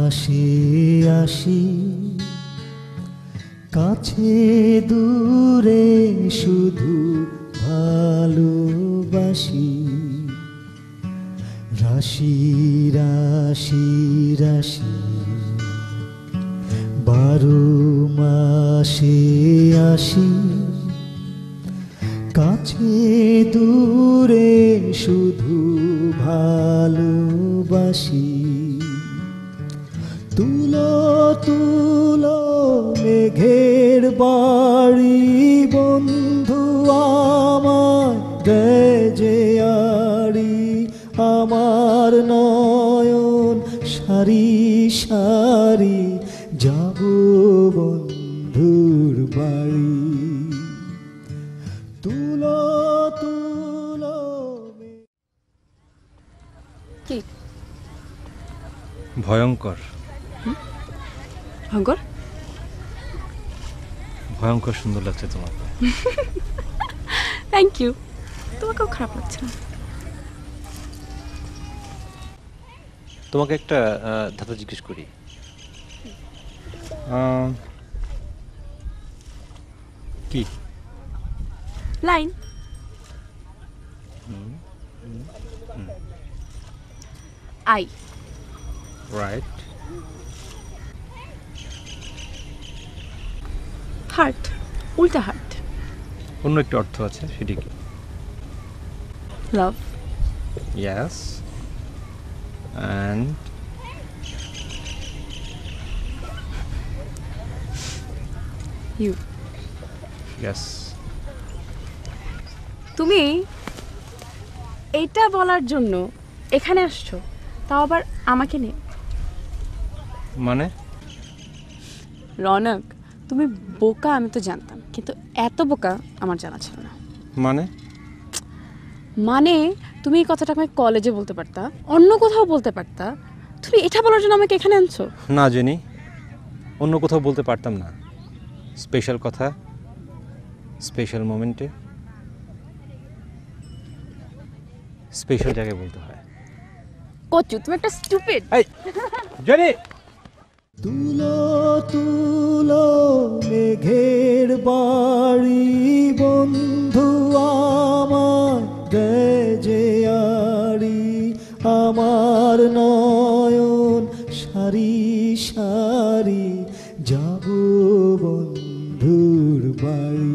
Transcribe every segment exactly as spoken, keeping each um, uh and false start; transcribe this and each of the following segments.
মাসে আসি কাছে দূরে শুধু ভালোবাসি রাশি রাশি রাশি বারো মাসে আসি কাছে দূরে শুধু ভালোবাসি তুলো তুলো মেঘের বাড়ি বন্ধু আমার গেজে আড়ি আমার নয়ন সারি সারি যাব বন্ধুর বাড়ি তুলো তুলো। কি ভয়ঙ্কর ভয়ঙ্কর ভয়ঙ্কর সুন্দর লাগছে তোমাকে। Thank you. তোমাকেও খারাপ লাগছে না। তোমাকে একটা ধাঁধা জিজ্ঞেস করি। কি লাইন আই রাইট হার্ট উল্টা হার্ট অন্য একটা অর্থ আছে সেটি কি? Love yes and you yes. তুমি এটা বলার জন্য এখানে আসছো, তাও আবার আমাকে নিয়ে। মানে রনক, তুমি বোকা আমি তো জানতাম, কিন্তু এত বোকা আমার জানা ছিল না। মানে মানে তুমি এই কথাটা আমাকে কলেজে বলতে পারতা, অন্য কোথাও বলতে পারতা। তুমি এটা বলার জন্য আমাকে এখানে আনছো? না জেনি, অন্য কোথাও বলতে পারতাম না। স্পেশাল কথা স্পেশাল মোমেন্টে স্পেশাল জায়গায় বলতে হয়। কচু, তুমি একটা স্টুপিড। এই জেনি, তুলো তুলো মেঘের বাড়ি বন্ধু আমার গেজে আড়ি আমার নয়ন সারি সারি যাব বন্ধুর বাড়ি।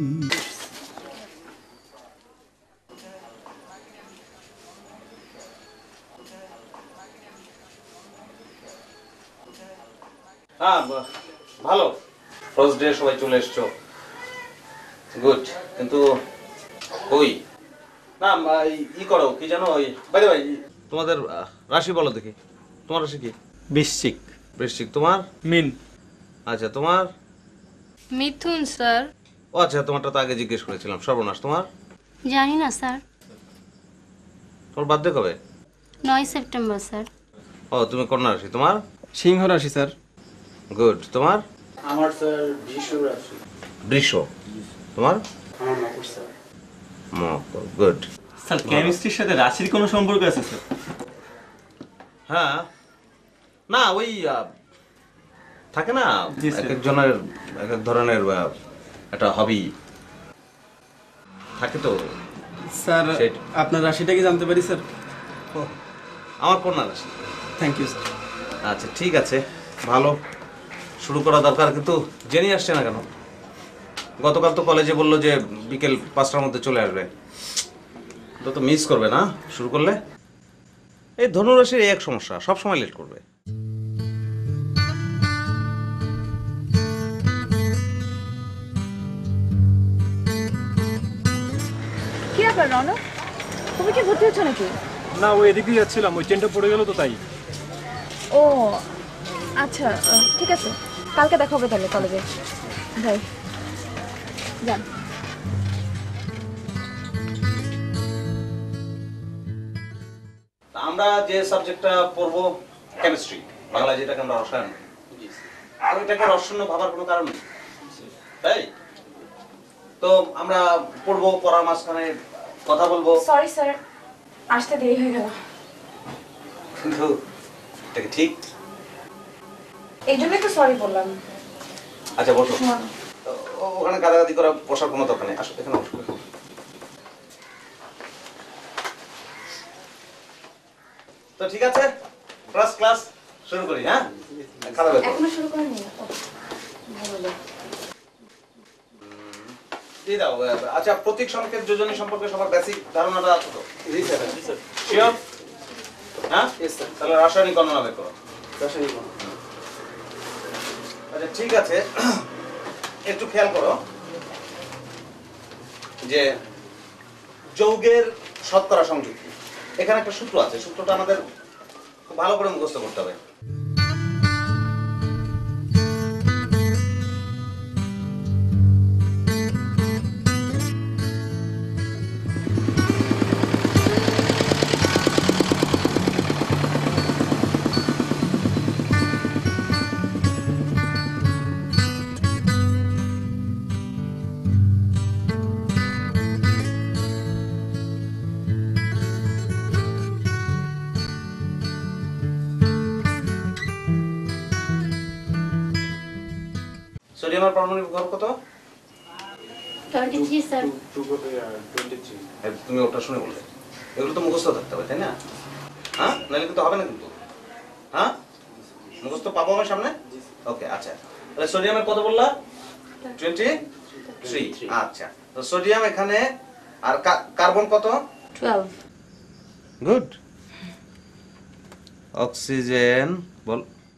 হ্যাঁ ভালো, ফার্স্ট ডে সবাই চলে এসছো, গুড। কিন্তু ওই না ই করো কি জানো, ওই বাইরে ভাই তোমাদের রাশি বলো দেখি। তোমার রাশি কি? বৃশ্চিক। বৃশ্চিক। তোমার? মিন। আচ্ছা তোমার? মিথুন স্যার। ও আচ্ছা, তোমারটা তো আগে জিজ্ঞেস করেছিলাম। সর্বনাশ। তোমার? জানি না স্যার। তোমার বার্থডে কবে? নয় সেপ্টেম্বর স্যার। ও তুমি কন্যা রাশি। তোমার? সিংহ রাশি স্যার। গুড। তোমার? আমার স্যার বৃষ রাশি। বৃষ। তোমার? আমার মকর স্যার। মকর। গুড। স্যার কেমিস্ট্রির সাথে রাশির কোনো সম্পর্ক আছে স্যার? হ্যাঁ, না ওই থাকে না এক একজনের এক এক ধরনের একটা হবি থাকে তো। স্যার আপনার রাশিটা কি জানতে পারি স্যার? আমার কন্যা রাশি। Thank you sir. আচ্ছা ঠিক আছে, ভালো, শুরু করা দরকার। কিন্তু জেনে আসছে না কেন? গতকাল তো কলেজে বললো যে বিকেল পাঁচটার মধ্যে চলে আসবে, তো তো মিস করবে না শুরু করলে। এই ধনুরাশির এক সমস্যা, সব সময় লেট করবে। কি ব্যাপার রনক, তুমি কি ভর্তি হচ্ছ নাকি? না, ওই এদিকেই যাচ্ছিলাম, ওই চেনটা পড়ে গেল তো তাই। ও আচ্ছা, ঠিক আছে, কালকে দেখা হবে তাহলে কলেজে। বাই। যান। আমরা যে সাবজেক্টটা পড়বো কেমিস্ট্রি, বাংলা যেটাকে আমরা রসায়ন, আর এটাকে রসায়ন ভাবার কোনো কারণ নেই, তাই তো আমরা পড়বো, পড়ার মাঝখানে কথা বলবো। সরি স্যার, আসতে দেরি হয়ে গেল। কিন্তু এটা কি ঠিক? এই জন্যই তো সরি বললাম। আচ্ছা বসো। ও- ওখানে গাদাগাদি করা বসার কোনো দরকার নেই, আসো এখানে বসো। তো ঠিক আছে, ফার্স্ট ক্লাস শুরু করি। হ্যাঁ, খাতা বের করো। এখনো শুরু করেনি? ভালো। দিয়ে দাও। আচ্ছা, প্রতীক সংকেত যোজনী সম্পর্কে সবার বেসিক ধারণাটা আছে তো? জি স্যার জি স্যার শিওর? হ্যাঁ, Yes, sir. তাহলে রাসায়নিক গণনা বের করো। রাসায়নিক আচ্ছা ঠিক আছে, একটু খেয়াল করো যে যৌগের শতকরা সংযুক্তি, এখানে একটা সূত্র আছে, সূত্রটা আমাদের খুব ভালো করে মুখস্থ করতে হবে। সোডিয়ামের পারমাণবিক ভর কত? Twenty three sir. Twenty three এই, তুমি ওটা শুনে বললে, এগুলো তো মুখস্থ থাকতে হবে তাই না? হ্যাঁ, নাহলে কিন্তু হবে না কিন্তু। হ্যাঁ, মুখস্থ পাবো আমার সামনে। ওকে, আচ্ছা তাহলে সোডিয়ামের কত বললা? Twenty three. আচ্ছা, তো সোডিয়াম এখানে, আর কা- কার্বন কত? টুয়েলভ। গুড। অক্সিজেন বল।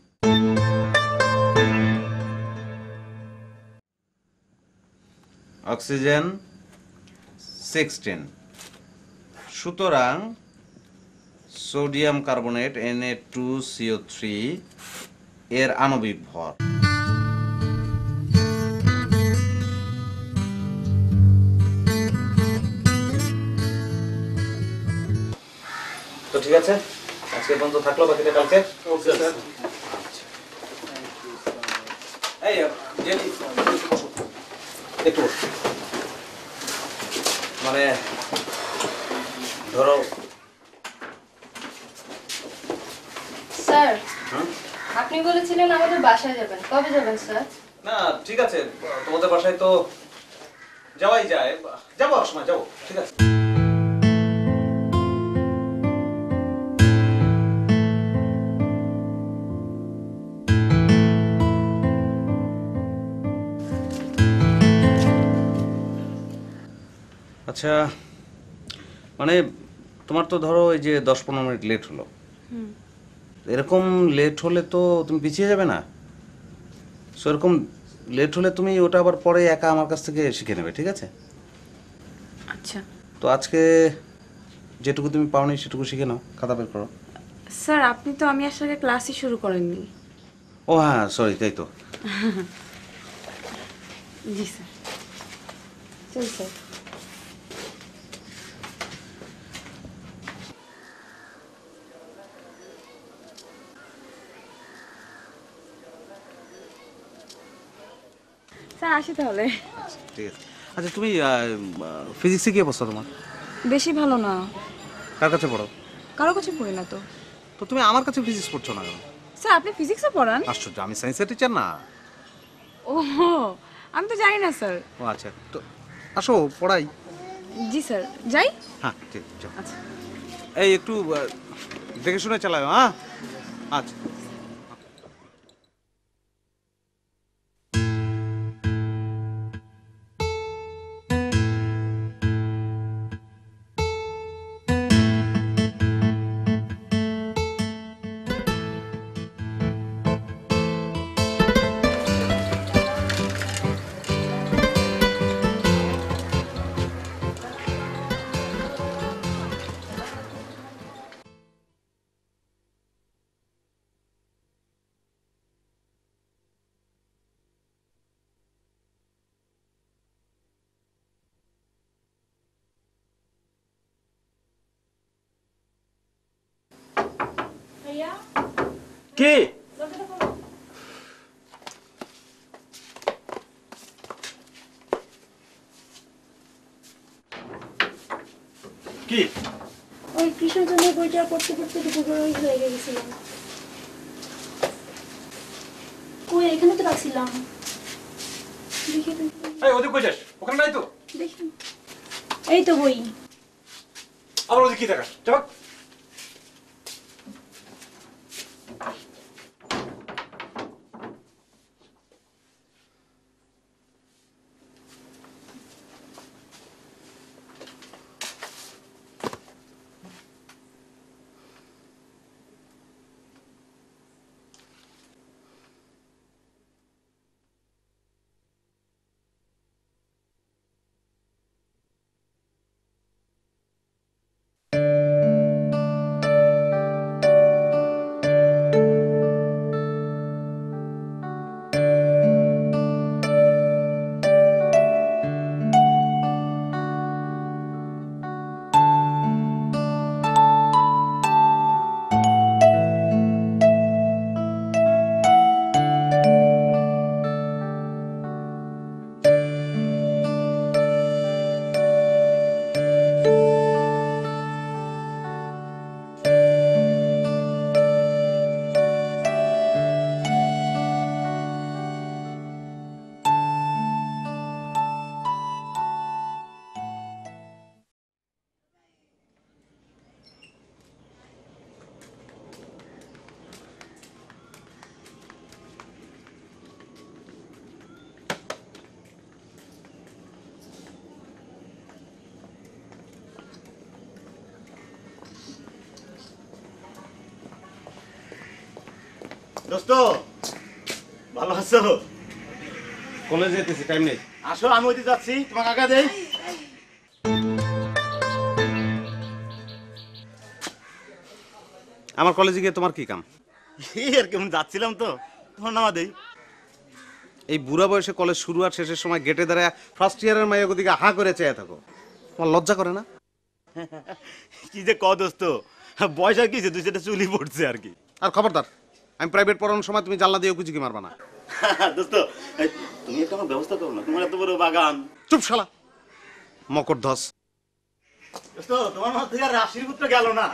Oxygen sixteen. সুতরাং sodium carbonate N A two C O three এর আণবিক ভর তো ঠিক আছে, আজকে পর্যন্ত থাকলো, বাকিটা কালকে। ওকে স্যার এই জেনি, একটু বসো, একটু বসো। মানে ধরো, স্যার হুম? আপনি বলেছিলেন আমাদের বাসায় যাবেন, কবে যাবেন স্যার? না ঠিক আছে, তোমাদের বাসায় তো যাওয়াই যায়, যাবো এক সময় যাবো, ঠিক আছে। আচ্ছা, মানে তোমার তো ধরো এই যে দশ পনেরো মিনিট লেট হলো, এরকম লেট হলে তো তুমি পিছিয়ে যাবে না। সেরকম লেট হলে তুমি ওটা আবার পরে একা আমার কাছ থেকে শিখে নেবে, ঠিক আছে? আচ্ছা তো আজকে যেটুকু তুমি পাওনি সেটুকু শিখে নাও, খাতা বের করো। স্যার, আপনি তো আমি আসার আগে ক্লাসই শুরু করেননি। ও হ্যাঁ, সরি, তাই তো। জি স্যার। চল স্যার। স্যার আসি তাহলে। ঠিক আছে। আচ্ছা তুমি ফিজিক্সে কি অবস্থা তোমার? বেশি ভালো না। কার কাছে পড়ো? কারো কাছে পড়ি না তো। তো তুমি আমার কাছে ফিজিক্স পড়ছো না কেন? স্যার আপনি ফিজিক্সে পড়ান? আশ্চর্য, আমি সায়েন্সের টিচার না। ও, আমি তো জানি না স্যার। ও আচ্ছা, তো আসো পড়াই। জি স্যার, যাই। হ্যাঁ ঠিক আছে। আচ্ছা। এই একটু আহ, দেখে শুনে চালাও। হ্যাঁ আচ্ছা। কে? কি? ওই কৃষ্ণ জন্মের বইটা পড়তে পড়তে দুপুর হয়ে গেছিলাম। এখানে তো রাখছিলাম। দেখি এই ওদিকে কই যাস? ওখানে নাই তো? দেখি। এই তো বই। আবার ওদিকে কি দেখাস? চল। দোস্ত ভালো আছো? কলেজে যেতেছি, টাইম নেই। আসো, আমি ওইদিকে যাচ্ছি, তোমাকে আগে দেই। আমার কলেজে গিয়ে তোমার কি কাম? এই আর কেমন যাচ্ছিলাম তো, তোমার নামা দেই। এই বুড়া বয়সে কলেজ শুরু আর শেষের সময় গেটে দাঁড়ায় ফার্স্ট ইয়ারের মায়ের দিকে হা করে চেয়ে থাকো, তোমার লজ্জা করে না? কি যে ক দোস্ত, বয়স আর কিছু দুই সেটা চুলি পড়ছে আর কি। আর খবরদার, আমি প্রাইভেট পড়ানোর সময় তুমি জানলা দিয়ে কুচি মারবা না। দোস্ত এই, তুমি একটা আমার ব্যবস্থা করো না, তোমার এত বড় বাগান। চুপ শালা মকরধ্বজ। দোস্ত তোমার মাথা থেকে আর রাশির পুত্র গেল না।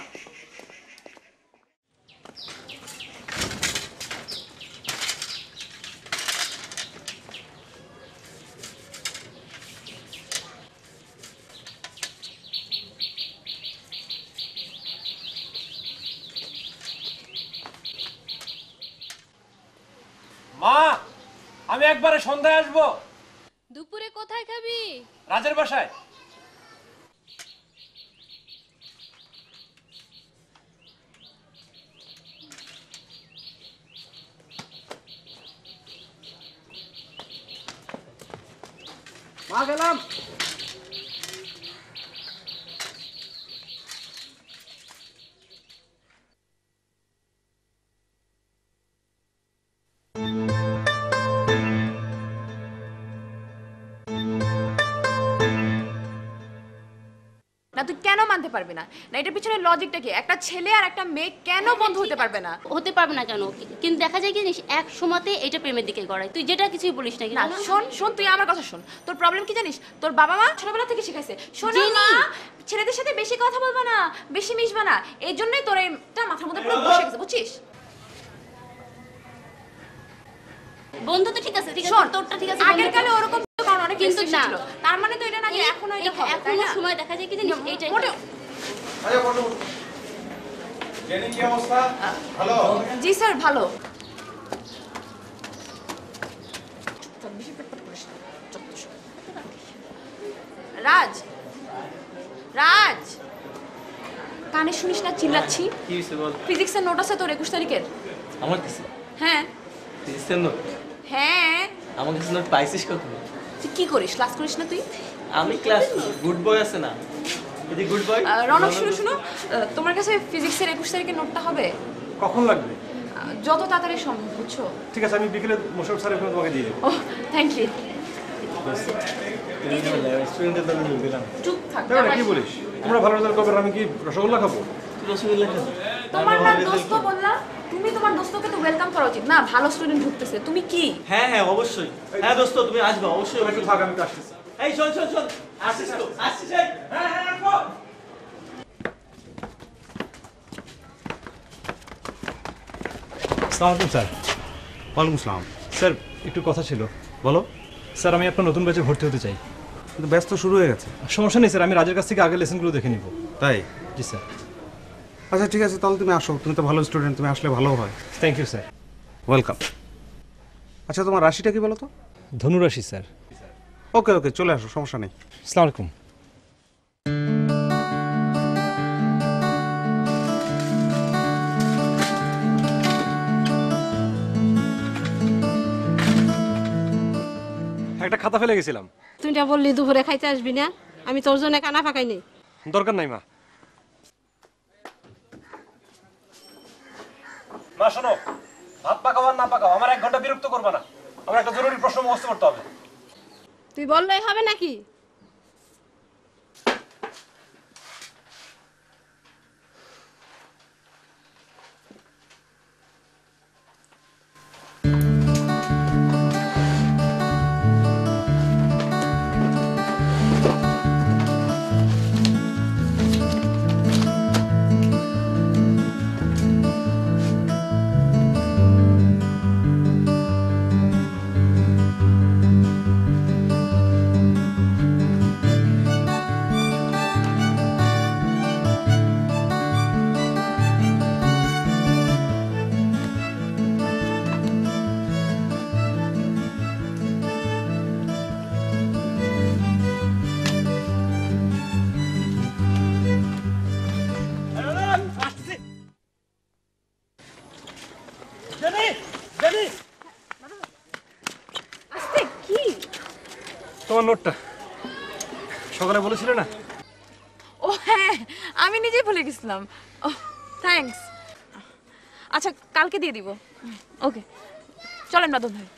মা, আমি একবারে সন্ধ্যায় আসবো। দুপুরে কোথায় খাবি? রাজের বাসায়। মা গেলাম। না তুই কেন মানতে পারবি না? না এটার পিছনে লজিকটা কি? একটা ছেলে আর একটা মেয়ে কেন বন্ধু হতে পারবে না? হতে পারবে না কেন? কিন্তু দেখা যায় কি জানিস, এক সময়তে এটা প্রেমের দিকে গড়ায়। তুই যেটা কিছুই বলিস না না কিন্তু শোন শোন, তুই আমার কথা শোন। তোর প্রবলেম কি জানিস? তোর বাবা মা ছোটবেলা থেকে শিখাইছে, শোন জানি। মা, ছেলেদের সাথে বেশি কথা বলবা না, বেশি মিশবা না। এই জন্যই তোর এটা মাথার মধ্যে পুরো বসে গেছে, বুঝছিস? বন্ধু তো ঠিক আছে, ঠিক আছে, শোন, তোরটা ঠিক আছে, আগের কালে ওরকম ছিল, কারণ অনেক কিন্তু restriction না। ছিল। তার মানে তো এটা না যে এই- এখনো এটা এই- হবে, তাই এখনো না? সময় দেখা যায় কি জানিস, এইটাই মোটেও- কি অবস্থা? ভালো? জি স্যার, ভালো। রাজ, রাজ, কানে শুনিস না চিল্লাচ্ছি? কি হইছে বল? ফিজিক্সের নোট আছে তোর একুশ তারিখের? আমার কাছে হ্যাঁ ফিজিক্সের নোট? হ্যাঁ। আমার কাছে নোট পাইছিস কখন? তুই কি করিস? ক্লাস করিস না তুই? আমি ক্লাস গুড বয় আছে না, এই যে গুড বয়। আহ, রনক শুনো শুনো, আহ, তোমার কাছে ফিজিক্সের একুশ তারিখের নোটটা হবে? কখন লাগবে? আহ, যত তাড়াতাড়ি সম্ভব, বুঝছো? ঠিক আছে, আমি বিকেলে মোশারফ স্যারের ওখানে তোমাকে দিয়ে দেবো। ও থ্যাংক ইউ। স্টুডেন্টের দাবি দিলাম। চুপ থাক। তাই না, কি বলিস? তোমরা ভালো রেজাল্ট করবে, আমি কি রসগোল্লা খাবো? রসগোল্লা খাবি? তোমার না দোস্ত বললা, তুমি তোমার দোস্তকে তো ওয়েলকাম করা উচিত না? ভালো স্টুডেন্ট ঢুকতেছে, তুমি কি? হ্যাঁ হ্যাঁ অবশ্যই। হ্যাঁ দোস্ত তুমি আসবে অবশ্যই। একটু থাক, আমি আসতেছি। এই শোন শোন শোন, আসছিস তো? আসছিস? এই হ্যাঁ হ্যাঁ রাখো। আসসালামু আলাইকুম স্যার। ওয়ালাইকুম আসসালাম। স্যার একটু কথা ছিল। বলো। স্যার আমি আপনার নতুন ব্যাচে ভর্তি হতে চাই। কিন্তু ব্যস্ত শুরু হয়ে গেছে। সমস্যা নেই স্যার, আমি রাজের কাছ থেকে আগের লেসনগুলো দেখে নিব। তাই? জি স্যার। আচ্ছা ঠিক আছে, তাহলে তুমি আসো, তুমি তো ভালো স্টুডেন্ট, তুমি আসলে ভালো হয়। Thank you sir. ওয়েলকাম। আচ্ছা তোমার রাশিটা কি বলো তো? ধনুরাশি স্যার। ওকে ওকে, চলে আসো, সমস্যা নেই। আসসালামু আলাইকুম। একটা খাতা ফেলে গেছিলাম। তুই যা বললি দুপুরে খাইতে আসবি না, আমি তোর জন্য কানা ফাঁকাই নেই। দরকার নাই মা। মা শোনো, ভাত পাকাও আর না পাকাও আমার এক ঘন্টা বিরক্ত করবে না। আমার একটা জরুরি প্রশ্ন মুখস্থ করতে হবে। তুই বললেই হবে নাকি? আস্তে কি? তোমার নোটটা সকালে বলেছিলে না? ও হ্যাঁ, আমি নিজেই ভুলে গেছিলাম। ও থ্যাঙ্কস। আচ্ছা কালকে দিয়ে দিব। ওকে চলেন বাদল ভাই।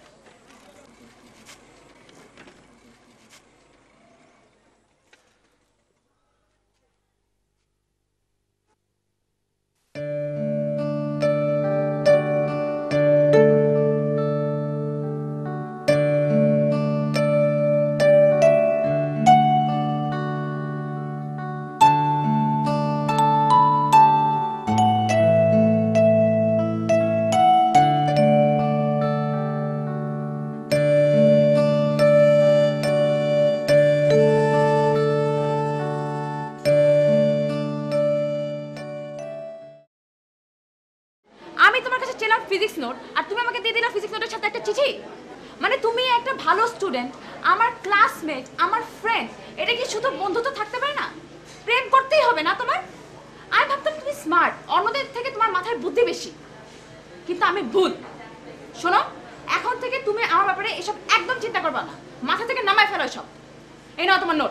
আমি তোমার কাছে চেলাম ফিজিক্স নোট আর তুমি আমাকে দিয়ে দিলা ফিজিক্স নোটের সাথে একটা চিঠি। মানে তুমি একটা ভালো স্টুডেন্ট, আমার ক্লাসমেট, আমার ফ্রেন্ড, এটা কি শুধু বন্ধুত্ব থাকতে পারে না? প্রেম করতেই হবে না তোমার? আমি ভাবতাম তুমি স্মার্ট, অন্যদের থেকে তোমার মাথায় বুদ্ধি বেশি, কিন্তু আমি ভুল। শোনো, এখন থেকে তুমি আমার ব্যাপারে এসব একদম চিন্তা করবে না, মাথা থেকে নামায় ফেলো এসব। এই নাও তোমার নোট,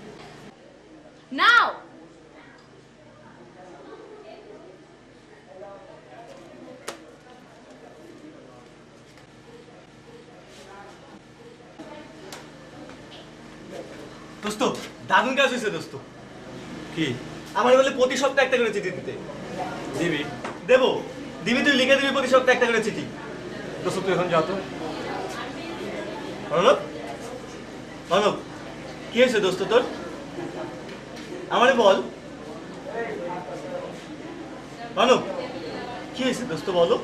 নাও। দোস্ত দারুণ কাজ হয়েছে দোস্ত। কি? আমার বলে প্রতি সপ্তাহে একটা করে চিঠি দিতে। দিবি? দেবো। দিবি, তুই লিখে দিবি প্রতি সপ্তাহে একটা করে চিঠি। দোস্ত তুই এখন যাও তো। অর্ণব, অর্ণব কি হয়েছে দোস্ত তোর? আমারে বল। অর্ণব কি হয়েছে দোস্ত, বলো।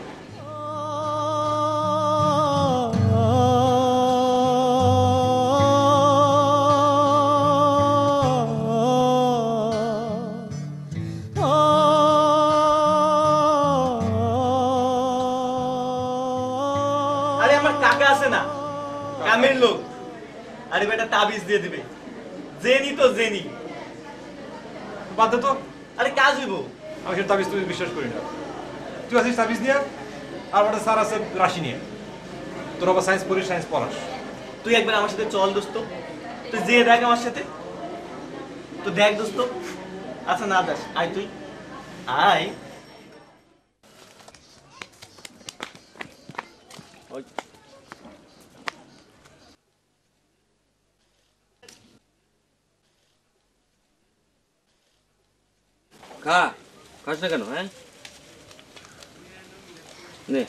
আরে আমার কাকা আছে না, কামের লোক। আরে বেটা তাবিজ দিয়ে দিবে, জেনি তো জেনি। বাদ দে তো। আরে কাজ হইব। আমি সেটা তাবিজ তুই বিশ্বাস করি না। তুই আছিস তাবিজ নিয়ে, আর ওটা স্যার আছে রাশি নিয়ে। তোর আবার সায়েন্স পড়িস, সায়েন্স পড়াস। তুই একবার আমার সাথে চল দোস্ত, তুই যে দেখ আমার সাথে, তো দেখ দোস্ত। আচ্ছা না দাস, আয় তুই আয়। খা, খাস না কেন? হ্যাঁ নে,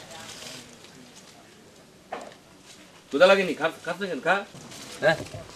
ক্ষুধা লাগেনি? খাস খাস না কেন? খা। হ্যাঁ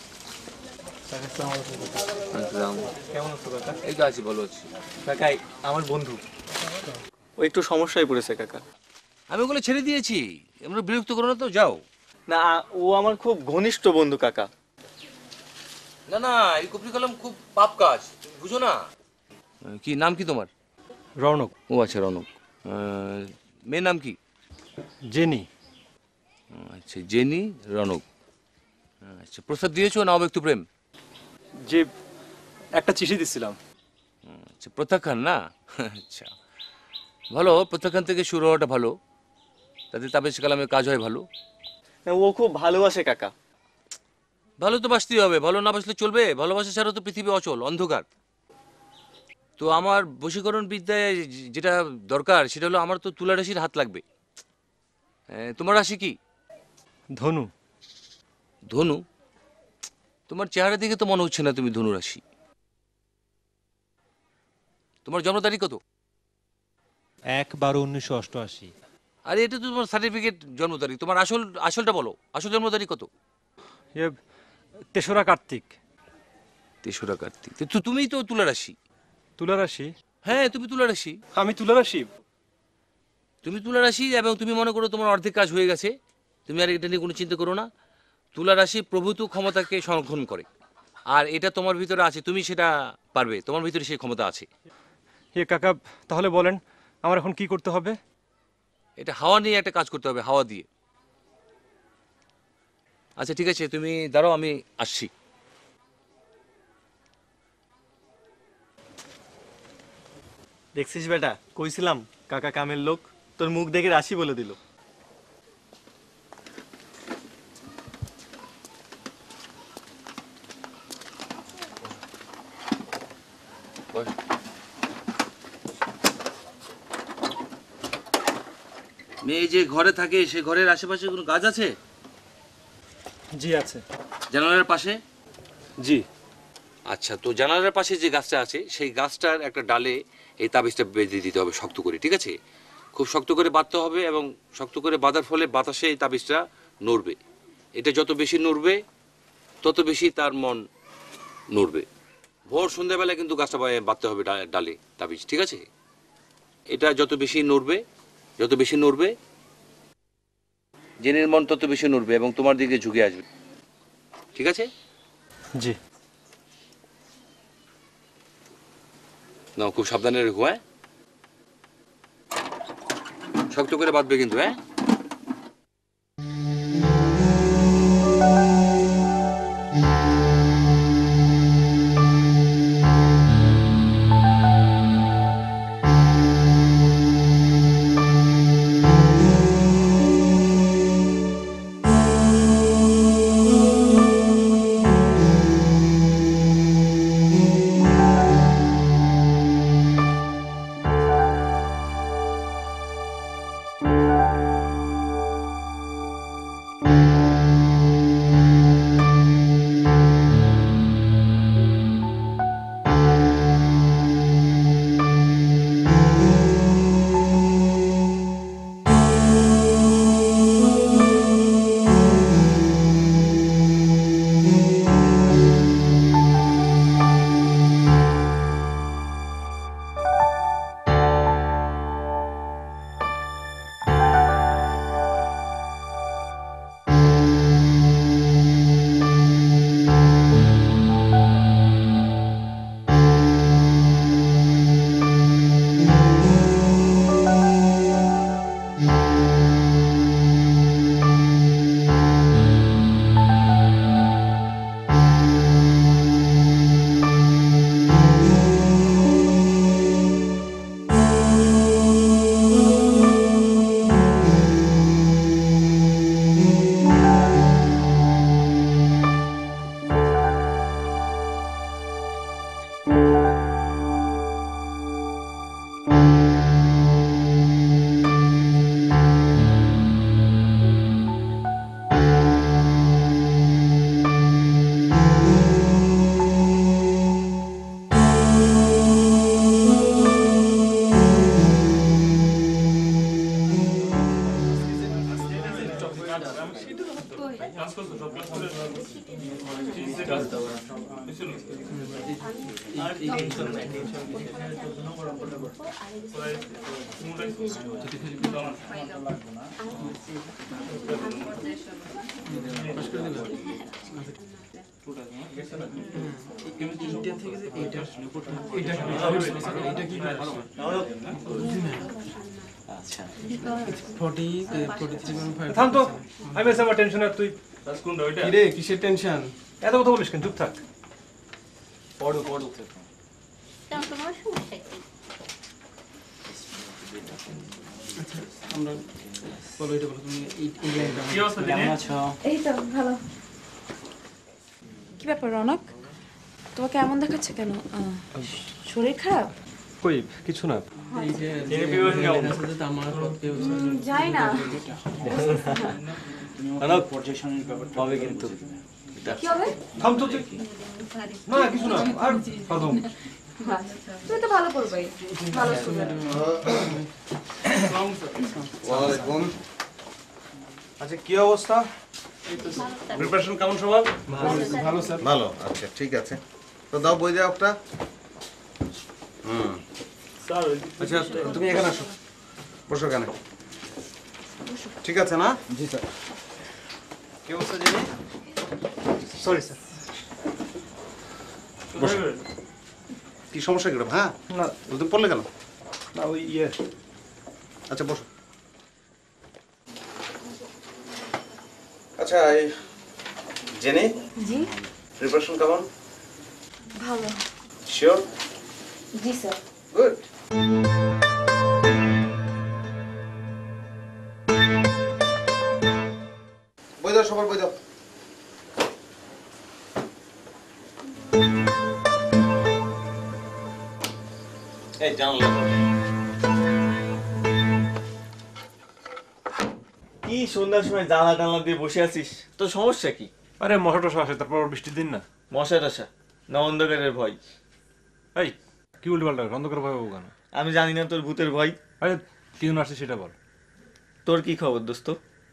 কেমন আছো কাকা? এই তো আছি, ভালো আছি। কাকাই আমার বন্ধু, ও একটু সমস্যায় পড়েছে কাকা। আমি ওগুলো ছেড়ে দিয়েছি, আমরা বিরক্ত করো না তো, যাও। না ও আমার খুব ঘনিষ্ঠ বন্ধু কাকা। না না, এই কপি কলম খুব পাপ কাজ, তুমি বুঝো না। কি নাম কি তোমার? রৌনক। ও আচ্ছা, রৌনক। মেয়ের নাম কি? জেনি। আচ্ছা, জেনি, রৌনক। আচ্ছা, প্রস্তাব দিয়েছো না অব্যক্ত প্রেম? যে একটা চিঠি দিছিলাম। আচ্ছা, প্রত্যাখ্যান না? আচ্ছা, ভালো, প্রত্যাখ্যান থেকে শুরু হওয়াটা ভালো, তাতে তাবিজ কালামে কাজ হয় ভালো। ও খুব ভালোবাসে কাকা। ভালো তো বাসতেই হবে, ভালো না বাসলে চলবে? ভালোবাসা ছাড়া তো পৃথিবী অচল, অন্ধকার। তো আমার বশীকরণ বিদ্যায় যেটা দরকার সেটা হলো, আমার তো তুলা রাশির হাত লাগবে। তোমার রাশি কি? ধনু। ধনু? তোমার চেহারা দেখে তো মনে হচ্ছে না তুমি ধনু রাশি। তোমার জন্ম তারিখ কত? এক বারো উনিশশো অষ্টআশি। আরে এটা তো তোমার সার্টিফিকেট জন্ম তারিখ, তোমার আসল আসলটা বলো, আসল জন্ম তারিখ কত? তেসরা কার্তিক। তেসরা কার্তিক, তো তুমিই তো তুলা রাশি। তুলা রাশি? হ্যাঁ, তুমি তুলা রাশি। আমি তুলা রাশি? তুমি তুলা রাশি, এবং তুমি মনে করো তোমার অর্ধেক কাজ হয়ে গেছে, তুমি আর এটা নিয়ে কোনো চিন্তা করো না। তুলা রাশি প্রভূত ক্ষমতাকে সংরক্ষণ করে, আর এটা তোমার ভিতরে আছে, তুমি সেটা পারবে, তোমার ভিতরে সেই ক্ষমতা আছে। এ কাকা, তাহলে বলেন আমার এখন কি করতে হবে? এটা হাওয়া নিয়ে একটা কাজ করতে হবে, হাওয়া দিয়ে। আচ্ছা ঠিক আছে, তুমি দাঁড়াও, আমি আসছি। দেখছিস বেটা, কইছিলাম কাকা কামের লোক, তোর মুখ দেখে রাশি বলে দিল। মেয়ে যে ঘরে থাকে, সে ঘরের আশেপাশে কোনো গাছ আছে? জি আছে। জানালার পাশে? জি। আচ্ছা, তো জানালার পাশে যে গাছটা আছে, সেই গাছটার একটা ডালে এই তাবিজটা বেঁধে দিতে হবে শক্ত করে, ঠিক আছে? খুব শক্ত করে বাঁধতে হবে, এবং শক্ত করে বাঁধার ফলে বাতাসে এই তাবিজটা নড়বে। এটা যত বেশি নড়বে তত বেশি তার মন নড়বে। ভোর সন্ধ্যাবেলা কিন্তু গাছটা বাঁধতে হবে ডালে তাবিজ, ঠিক আছে? এটা যত বেশি নড়বে, যত বেশি নড়বে, জেনের মন তত বেশি নড়বে এবং তোমার দিকে ঝুঁকে আসবে, ঠিক আছে? জি। না, খুব সাবধানে রেখো। হ্যাঁ, শক্ত করে বাঁধবে কিন্তু। হ্যাঁ, আমি সেটা তো ক্লাস করতে সব ক্লাস করে আর টেনশন নাই টেনশন তোর জন্য বড় কথা বল পরে মুডাই যদি কিছু কিছু আমার লাগবে না পাস করে দিবা পুরো গেছে না কেমিস্ট্রি ইন্ডিয়া থেকে যে এইটা রিপোর্ট এইটা এইটা কি আচ্ছা forty forty three point five থাম তো আমি এসে আমার টেনশন আর তুই বাস কোনটা ওইটা রে কিসের টেনশন? এত কথা বলিস কেন? চুপ থাক। পড়ো পড়ো তেমন তোমার সমস্যা কি? আচ্ছা আমরা বলো এটা বলো তুমি এই এই লাইনটা কি অবস্থা কেমন আছো? এই তো ভালো। কি ব্যাপার রনক, তোমাকে এমন দেখাচ্ছে কেন? আহ, শরীর খারাপ? কই কিছু না। এই যে যে আমার পক্ষে যাই না। হ্যালো প্রজেকশন হবে কিন্তু কি হবে? থাম তো তুই। না কিছু না। আর ফাদম। তুমি তো ভালো করবেই। ভালো স্টুডেন্ট। ওয়ালাইকুম। আচ্ছা কি অবস্থা? প্রিপারেশন কেমন সবার? ভালো স্যার। ভালো, আচ্ছা ঠিক আছে। তো দাও বই দাও একটা। হুম স্যার আচ্ছা তুমি এখানে আসো, বসো এখানে। ঠিক আছে না? জি স্যার। কি অবস্থা জেনে? Sorry sir. বসো। কি সমস্যা কি? হ্যাঁ না তুমি পড়লে কেন? না ওই ইয়ে আচ্ছা বসো। আচ্ছা এই জেনে জি প্রিপারেশন কেমন? ভালো। শিওর? জি স্যার। গুড। বই দাও সবার বই দাও। এই জানলা কি সন্ধ্যার সময় জানলা টানলা দিয়ে বসে আছিস? তোর সমস্যা কি? আরে মশা টশা আসে, তারপর বৃষ্টির দিন না। মশা টশা না অন্ধকারের ভয়? এই কি উল্টো পাল্টা অন্ধকার ভয় হবো কেন? আমি জানি না তোর ভূতের ভয়। আরে কি জন্য আসছিস সেটা বল। তোর কি খবর দোস্ত?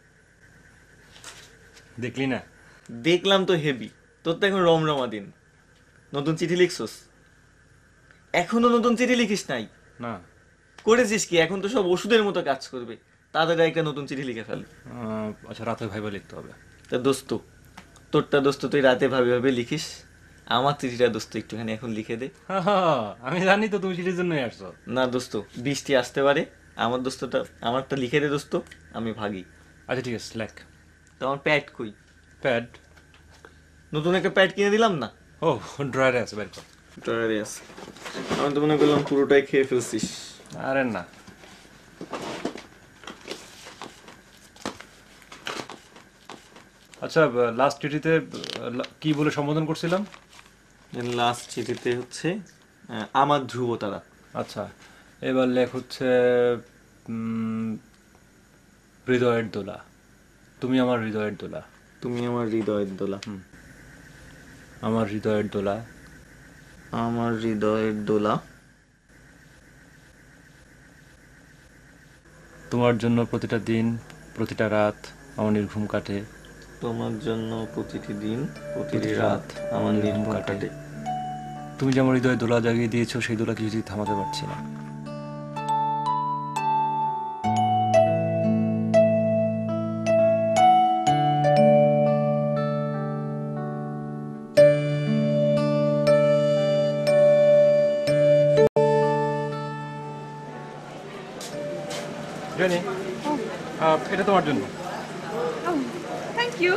দেখলি না? দেখলাম তো হেভি। তোর তো এখন রমরমা দিন। নতুন চিঠি লিখছস? এখনো নতুন চিঠি লিখিস নাই? না। করেছিস কি? এখন তো সব ওষুধের মতো কাজ করবে। তাড়াতাড়ি একটা নতুন চিঠি লিখে ফেল। আহ, আচ্ছা রাতে ভাইবা লিখতে হবে। তা দোস্ত, তোরটা দোস্ত তুই রাতে ভাবে ভাবে লিখিস। আমার চিঠিটা দোস্ত একটুখানি এখন লিখে দে। আমি জানি তো তুমি চিঠির জন্যই আসছো। না দোস্ত, বৃষ্টি আসতে পারে। আমার দোস্তটা আমারটা লিখে দে দোস্ত, আমি ভাগি। আচ্ছা ঠিক আছে লেখ। তো আমার প্যাড কই? প্যাড? নতুন একটা প্যাড কিনে দিলাম না? ও ড্রয়ারে আছে, বের কর। ড্রয়ারে আছে। আমি তো মনে করলাম পুরোটাই খেয়ে ফেলছিস। আরে না। আচ্ছা লাস্ট চিঠিতে কি বলে সম্বোধন করছিলাম? লাস্ট চিঠিতে হচ্ছে আহ, আমার ধ্রুবতারা। আচ্ছা এবার লেখ হচ্ছে উম, হৃদয়ের দোলা। তুমি আমার হৃদয়ের দোলা। তুমি আমার হৃদয়ের দোলা। আমার হৃদয়ের দোলা। আমার হৃদয়ের দোলা। তোমার জন্য প্রতিটা দিন প্রতিটা রাত আমার নির্ঘুম কাটে। তোমার জন্য প্রতিটি দিন প্রতিটি রাত আমার নির্ঘুম কাটে। তুমি যে আমার হৃদয়ে দোলা জাগিয়ে দিয়েছো, সেই দোলা কিছুতেই থামাতে পারছি না। জানি এটা তোমার জন্য। Thank you.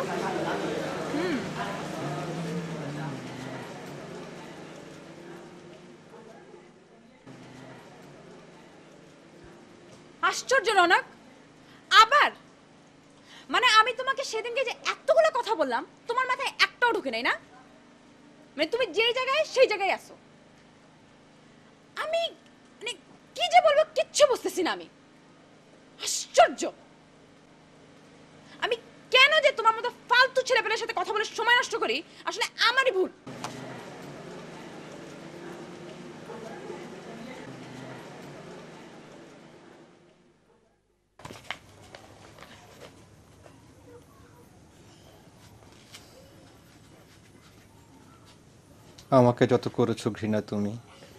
আশ্চর্য রনক, আবার মানে আমি তোমাকে সেদিনকে যে এতগুলো কথা বললাম তোমার মাথায় একটাও ঢুকে নাই না? মানে তুমি যেই জায়গায় সেই জায়গায় আসো। আমি মানে কি যে বলবো কিচ্ছু বুঝতেছি না আমি। আশ্চর্য, আমি কেন যে তোমার মতো ফালতু ছেলেপেলের সাথে কথা বলে সময় নষ্ট করি, আসলে আমারই ভুল। আমাকে যত করেছো ঘৃণা তুমি,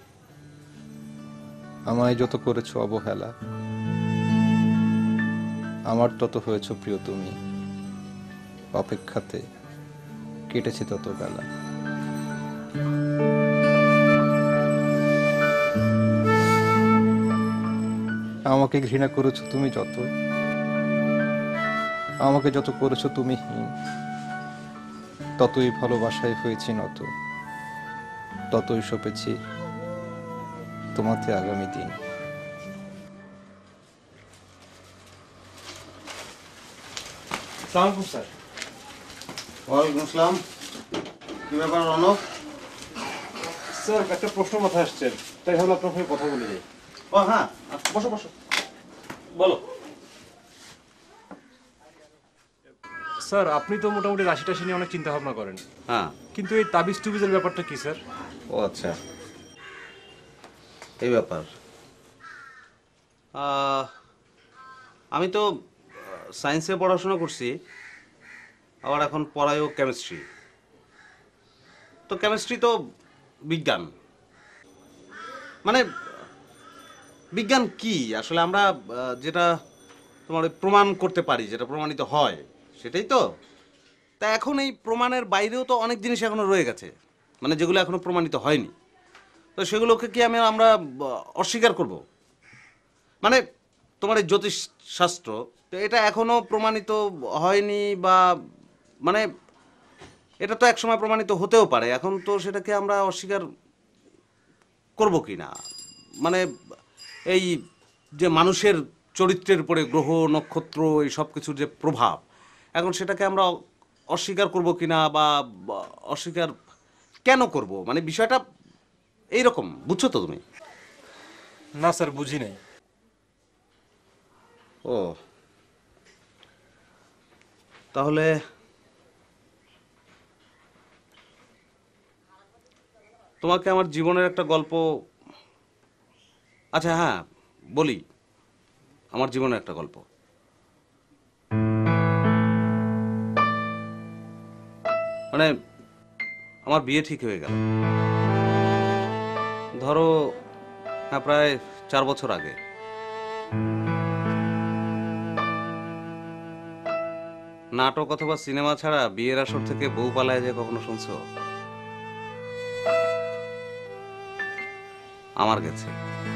আমায় যত করেছো অবহেলা, আমার তত হয়েছো প্রিয় তুমি, অপেক্ষাতে কেটেছে তত বেলা। আমাকে ঘৃণা করেছো তুমি যত, আমাকে যত করেছো তুমি হীন, ততই ভালোবাসায় হয়েছি নত, ততই সপেছি তোমাতে আগামী দিন। সালাম স্যার। ওয়ালাইকুম আসসালাম। কি ব্যাপার রনক? স্যার একটা প্রশ্ন মাথায় আসছে, তাই ভাবলাম আপনার সঙ্গে কথা বলে যাই। ও হ্যাঁ, বসো বসো, বলো। স্যার আপনি তো মোটামুটি রাশি টাশি নিয়ে অনেক চিন্তা ভাবনা করেন, হ্যাঁ, কিন্তু এই তাবিজ টুবিজের ব্যাপারটা কি স্যার? ও আচ্ছা, এই ব্যাপার। আহ, আমি তো সায়েন্সে পড়াশোনা করছি, আবার এখন পড়াইও কেমিস্ট্রি। তো কেমিস্ট্রি তো বিজ্ঞান, মানে বিজ্ঞান কি আসলে আমরা আহ, যেটা তোমার প্রমাণ করতে পারি, যেটা প্রমাণিত হয় সেটাই তো। তা এখন এই প্রমাণের বাইরেও তো অনেক জিনিস এখনো রয়ে গেছে, মানে যেগুলো এখনো প্রমাণিত হয়নি। তো সেগুলোকে কি আমি আমরা অস্বীকার করব? মানে তোমার এই জ্যোতিষ শাস্ত্র, তো এটা এখনো প্রমাণিত হয়নি, বা মানে এটা তো একসময় প্রমাণিত হতেও পারে, এখন তো সেটাকে আমরা অস্বীকার করব কি না? মানে এই যে মানুষের চরিত্রের উপরে গ্রহ নক্ষত্র এই সব কিছুর যে প্রভাব, এখন সেটাকে আমরা অস্বীকার করব কিনা, বা অস্বীকার কেন করব? মানে বিষয়টা এইরকম, বুঝছো তো তুমি? না স্যার, বুঝি নাই। ও তাহলে তোমাকে আমার জীবনের একটা গল্প, আচ্ছা হ্যাঁ বলি, আমার জীবনের একটা গল্প। মানে আমার বিয়ে ঠিক হয়ে গেল, ধরো হ্যাঁ প্রায় চার বছর আগে। নাটক অথবা সিনেমা ছাড়া বিয়ের আসর থেকে বউ পালায় যায় কখনো শুনছো? আমার গেছে।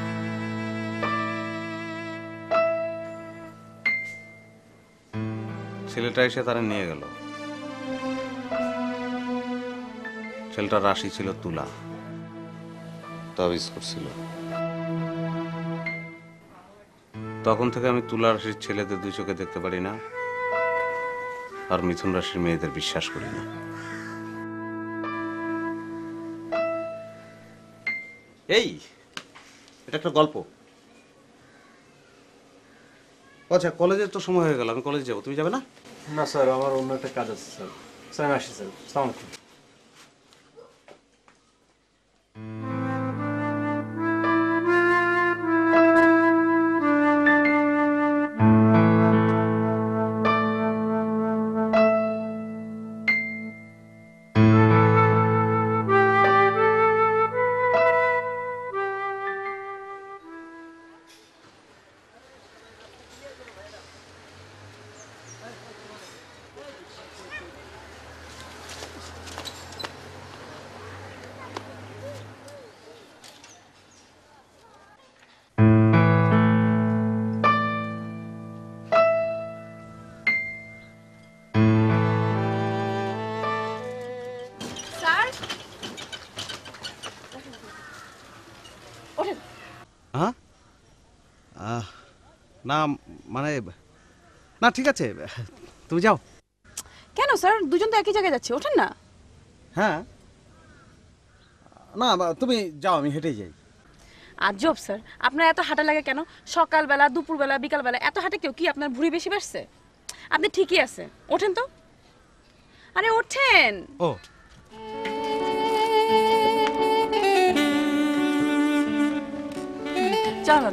ছেলেটা এসে তারা নিয়ে গেল। ছেলেটার রাশি ছিল তুলা, তাবিজ করছিল। তখন থেকে আমি তুলা রাশির ছেলেদের দুই চোখে দেখতে পারি না, আর মিথুন রাশির মেয়েদের বিশ্বাস করি না। এই এটা একটা গল্প। আচ্ছা কলেজের তো সময় হয়ে গেল, আমি কলেজে যাবো, তুমি যাবে না? না স্যার, আমার অন্য একটা কাজ আছে স্যার। স্যার আমি আসি স্যার, আসসালামু আলাইকুম। হ্যাঁ না মানে না ঠিক আছে, তুমি যাও। কেন স্যার, দুজন তো একই জায়গায় যাচ্ছে, ওঠেন না। হ্যাঁ না তুমি যাও, আমি হেঁটেই যাই। আজব স্যার, আপনার এত হাঁটা লাগে কেন? সকালবেলা দুপুরবেলা বিকালবেলা এত হাঁটে কেউ কি আপনার ভুঁড়ি বেশি বাড়ছে? আপনি ঠিকই আছে, ওঠেন তো। আরে ওঠেন। ও চলো,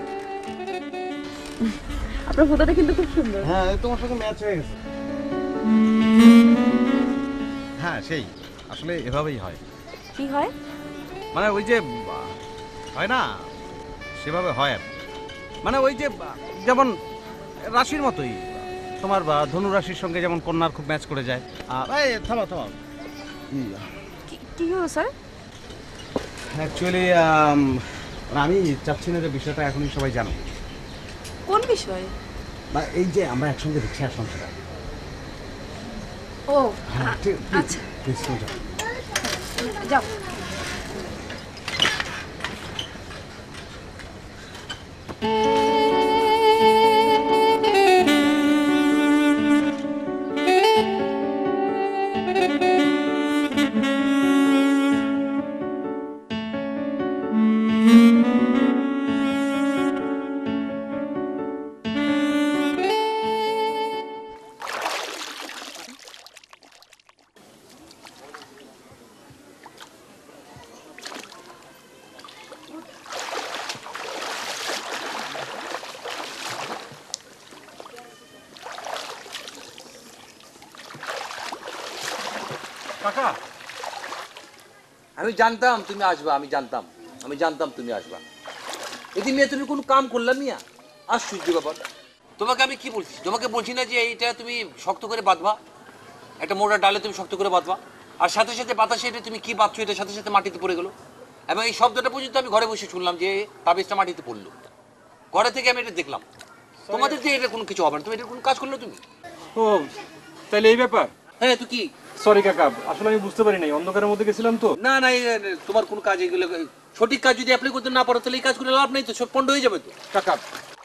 আপনার ফটোটা কিন্তু খুব সুন্দর। হ্যাঁ তোমার সাথে ম্যাচ হয়ে গেছে। হ্যাঁ সেই আসলে এভাবেই হয়। কি হয়? মানে ওই যে হয় না সেভাবে হয় আর মানে ওই যে যেমন রাশির মতোই তোমার ধনু রাশির সঙ্গে যেমন কন্যার খুব ম্যাচ করে যায়। এই থামো থামো কি হলো স্যার? অ্যাকচুয়ালি আমি চাচ্ছি না যে বিষয়টা এখনই সবাই জানো। কোন বিষয়? না এই যে আমরা একসঙ্গে দেখছি আসলাম সেটা। ও হ্যাঁ ঠিক আচ্ছা প্লিজ যাও। কাকা আমি জানতাম তুমি আসবা, আমি জানতাম আমি জানতাম তুমি আসবা। এদি মেয়ে তুমি কোনো কাম করলাম মিয়া, আশ্চর্য ব্যাপার। তোমাকে আমি কি বলছি, তোমাকে বলছি না যে এইটা তুমি শক্ত করে বাঁধবা, একটা মোটা ডালে তুমি শক্ত করে বাঁধবা, আর সাথে সাথে বাতাসে এটা তুমি কি বাঁধছো এটা সাথে সাথে মাটিতে পড়ে গেলো। এবং এই শব্দটা পর্যন্ত আমি ঘরে বসে শুনলাম যে তাবিজটা মাটিতে পড়লো, ঘরে থেকে আমি এটা দেখলাম। তোমাদের যে এটা কোনো কিছু হবে না, তুমি এটা কোনো কাজ করলো তুমি। ও তাহলে এই ব্যাপার? হ্যাঁ তুই কি? সরি কাকা, আসলে আমি বুঝতে পারি নাই, অন্ধকারের মধ্যে গেছিলাম তো। না না তোমার কোনো কাজ এগুলো সঠিক কাজ যদি অ্যাপ্লাই করতে না পারো তাহলে এই কাজ করে লাভ নেই তো, সব পণ্ড হয়ে যাবে তো। কাকা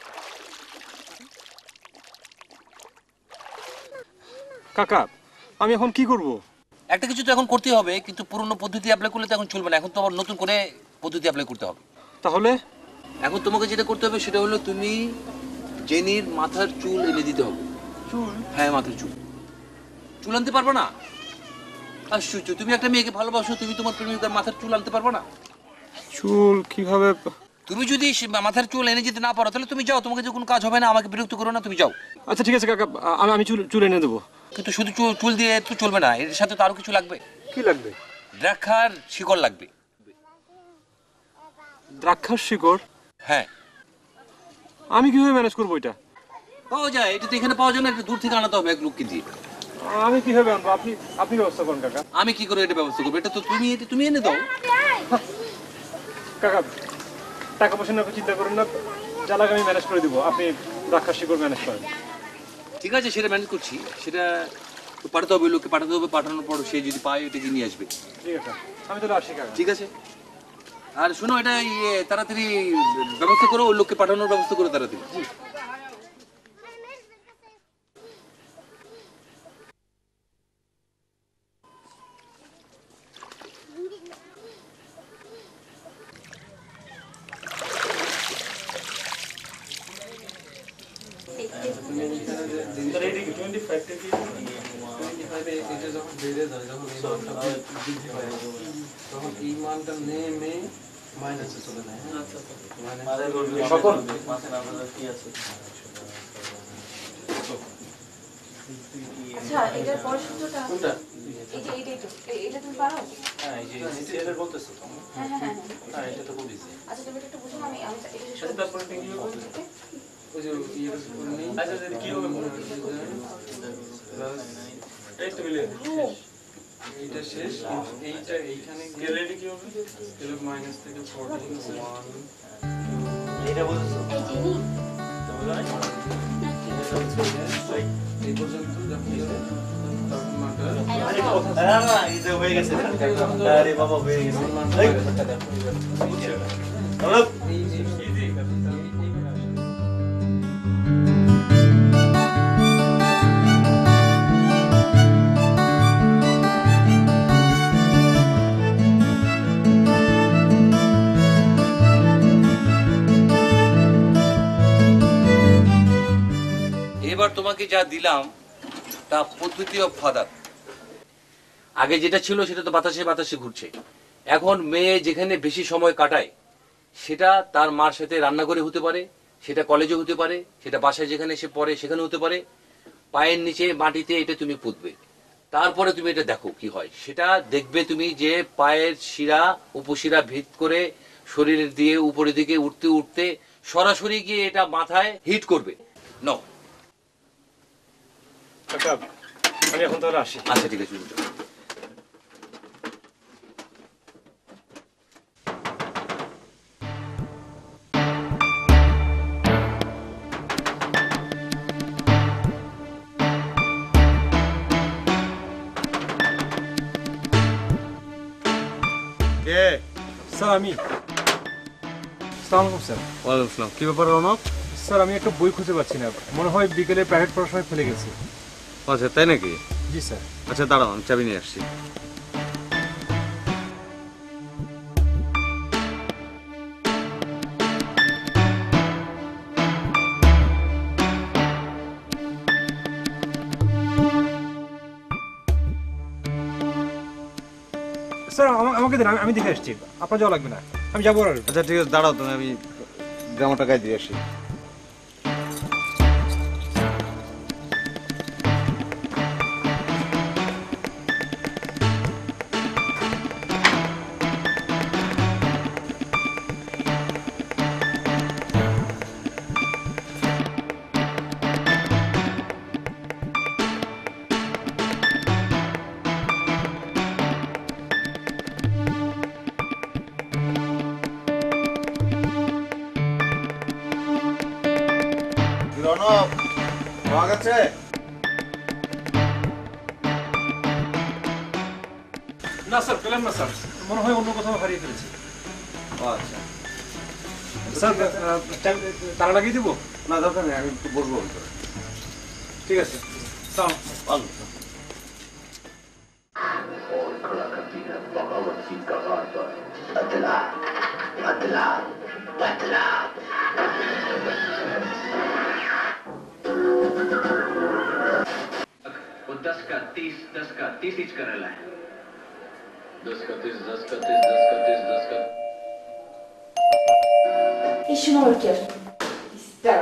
কাকা আমি এখন কি করব? একটা কিছু তো এখন করতে হবে, কিন্তু পুরনো পদ্ধতি অ্যাপ্লাই করলে তো এখন চলবে না, এখন তো আবার নতুন করে পদ্ধতি অ্যাপ্লাই করতে হবে। তাহলে এখন তোমাকে যেটা করতে হবে সেটা হলো তুমি জেনির মাথার চুল এনে দিতে হবে। চুল? হ্যাঁ মাথার চুল। চুল আনতে পারবে না? আশ্চর্য, তুমি একটা মেয়েকে ভালোবাসো, তুমি তোমার প্রেমিকার মাথার চুল আনতে পারবে না? চুল কিভাবে? তুমি যদি মাথার চুল এনে যেতে না পারো তাহলে তুমি যাও, তোমাকে যে কোনো কাজ হবে না, আমাকে বিরক্ত করো না, তুমি যাও। আচ্ছা ঠিক আছে কাকা, আমি আমি চুল চুল এনে দেবো। কিন্তু শুধু চুল চুল দিয়ে তো চলবে না, এর সাথে তো আরো কিছু লাগবে। কি লাগবে? দ্রাক্ষার শিকড় লাগবে। দ্রাক্ষার শিকড়? হ্যাঁ। আমি কিভাবে ম্যানেজ করবো এটা? পাওয়া যায়, এটা তো এখানে পাওয়া যায় না, একটু দূর থেকে আনাতে হবে এক লোককে দিয়ে। আমি কিভাবে আনবো? আপনি আপনি ব্যবস্থা করুন কাকা। আমি কি করে এটা ব্যবস্থা করবো? এটা তো তুমি তুমি এনে দাও। কাকা টাকা পয়সা নিয়ে চিন্তা করুন না, যা লাগে আমি ম্যানেজ করে দিব, আপনি দ্রাক্ষার শিকড় ম্যানেজ করেন। ঠিক আছে সেটা ম্যানেজ করছি, সেটা তো পাঠাতে হবে, লোককে পাঠাতে হবে, পাঠানোর পর সে যদি পায় এটা নিয়ে আসবে। ঠিক আছে আমি তাহলে আসি কাকা। ঠিক আছে। আর শোনো এটা ইয়ে তাড়াতাড়ি ব্যবস্থা করো, ওই লোককে পাঠানোর ব্যবস্থা করো তাড়াতাড়ি। তখন এই মানটা নেমে মাইনাসে চলে যায়। আচ্ছা এটার পরের সূত্রটা কোনটা? এই যে এইটাই তো, এটা তুমি পারো? হ্যাঁ এই যে সিএল এর বলতেছো তো। হ্যাঁ হ্যাঁ হ্যাঁ হ্যাঁ এটা তো খুব ইজি। আচ্ছা তুমি একটু বুঝো, আমি আমি এটা শেষ আচ্ছা তারপরে কি হবে? ওই যে ইয়ের করে নেই। আচ্ছা যদি কি হবে মনে হচ্ছে প্লাস এই তো মিলে এইটা শেষ, এইটা এইখানে গেলে কি হবে? এর মাইনাস থেকে চৌদ্দ ওয়ান এইটা বুঝছো? এই জিনি এই পর্যন্ত যখন যাবে তখন মানটা না না এই যে হয়ে গেছে। আরে বাবা হয়ে গেছে। হ্যালো ইজি ইজি এবার তোমাকে যা দিলাম তা পদ্ধতি অফ ফাদার। আগে যেটা ছিল সেটা তো বাতাসে বাতাসে ঘুরছে, এখন মেয়ে যেখানে বেশি সময় কাটায় সেটা তার মার সাথে রান্নাঘরে হতে পারে, সেটা কলেজে হতে পারে, সেটা বাসায় যেখানে সে পড়ে সেখানে হতে পারে। পায়ের নিচে মাটিতে এটা তুমি পুঁতবে, তারপরে তুমি এটা দেখো কি হয়। সেটা দেখবে তুমি যে পায়ের শিরা উপশিরা ভিত করে শরীরের দিয়ে উপরের দিকে উঠতে উঠতে সরাসরি গিয়ে এটা মাথায় হিট করবে। নো কাকা আমি এখন তাহলে আসি। আচ্ছা ঠিক আছে। কে স্যার? আমি। আসসালামু আলাইকুম স্যার। ওয়ালাইকুম আসসালাম। কি ব্যাপার রৌনক? স্যার আমি একটা বই খুঁজে পাচ্ছি না, মনে হয় বিকেলে প্রাইভেট পড়ার সময় ফেলে গেছি। আচ্ছা তাই নাকি? জি স্যার। আচ্ছা দাঁড়াও, আমি চাবি নিয়ে আসছি। স্যার আমাকে দেন, আমি দেখে আসছি, আপনার যাওয়া লাগবে না, আমি যাবো। আচ্ছা ঠিক আছে দাঁড়াও তুমি, আমি জামাটা গায়ে দিয়ে আসি। রনক পাওয়া গেছে? না স্যার পেলাম না স্যার, মনে হয় অন্য কোথাও হারিয়ে ফেলেছি। আচ্ছা স্যার তারা লাগিয়ে দিব? না দরকার নেই, আমি একটু বলবো। ঠিক আছে স্যার। ভালো। वो दस का तीस दस का तीस इंच करेला है। दस का तीस दस का तीस दस का तीस दस का İşine bakıyor. İster.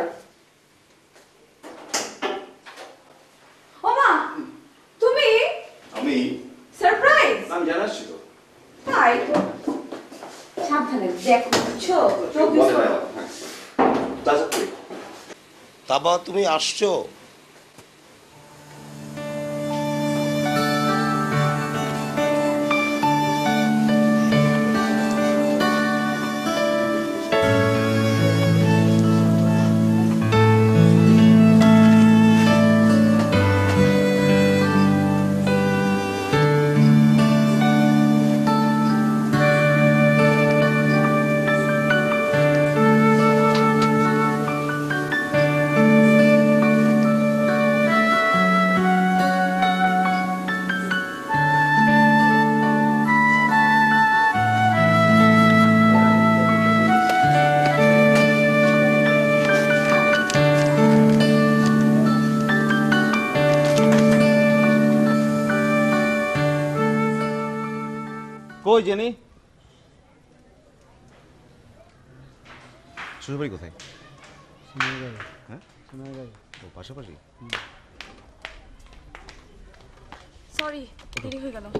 ওমা তুমি? আমি সারপ্রাইজ। আমি জানাচ্ছি তো। তাই সাবধানে দেখো, বুঝছো? চোখ দিছো। তাবা তুমি আসছো? কই জেনি? শ্বশুরবাড়ি কোথায়? হ্যাঁ ও পাশাপাশি। সরি দেরি হয়ে গেল।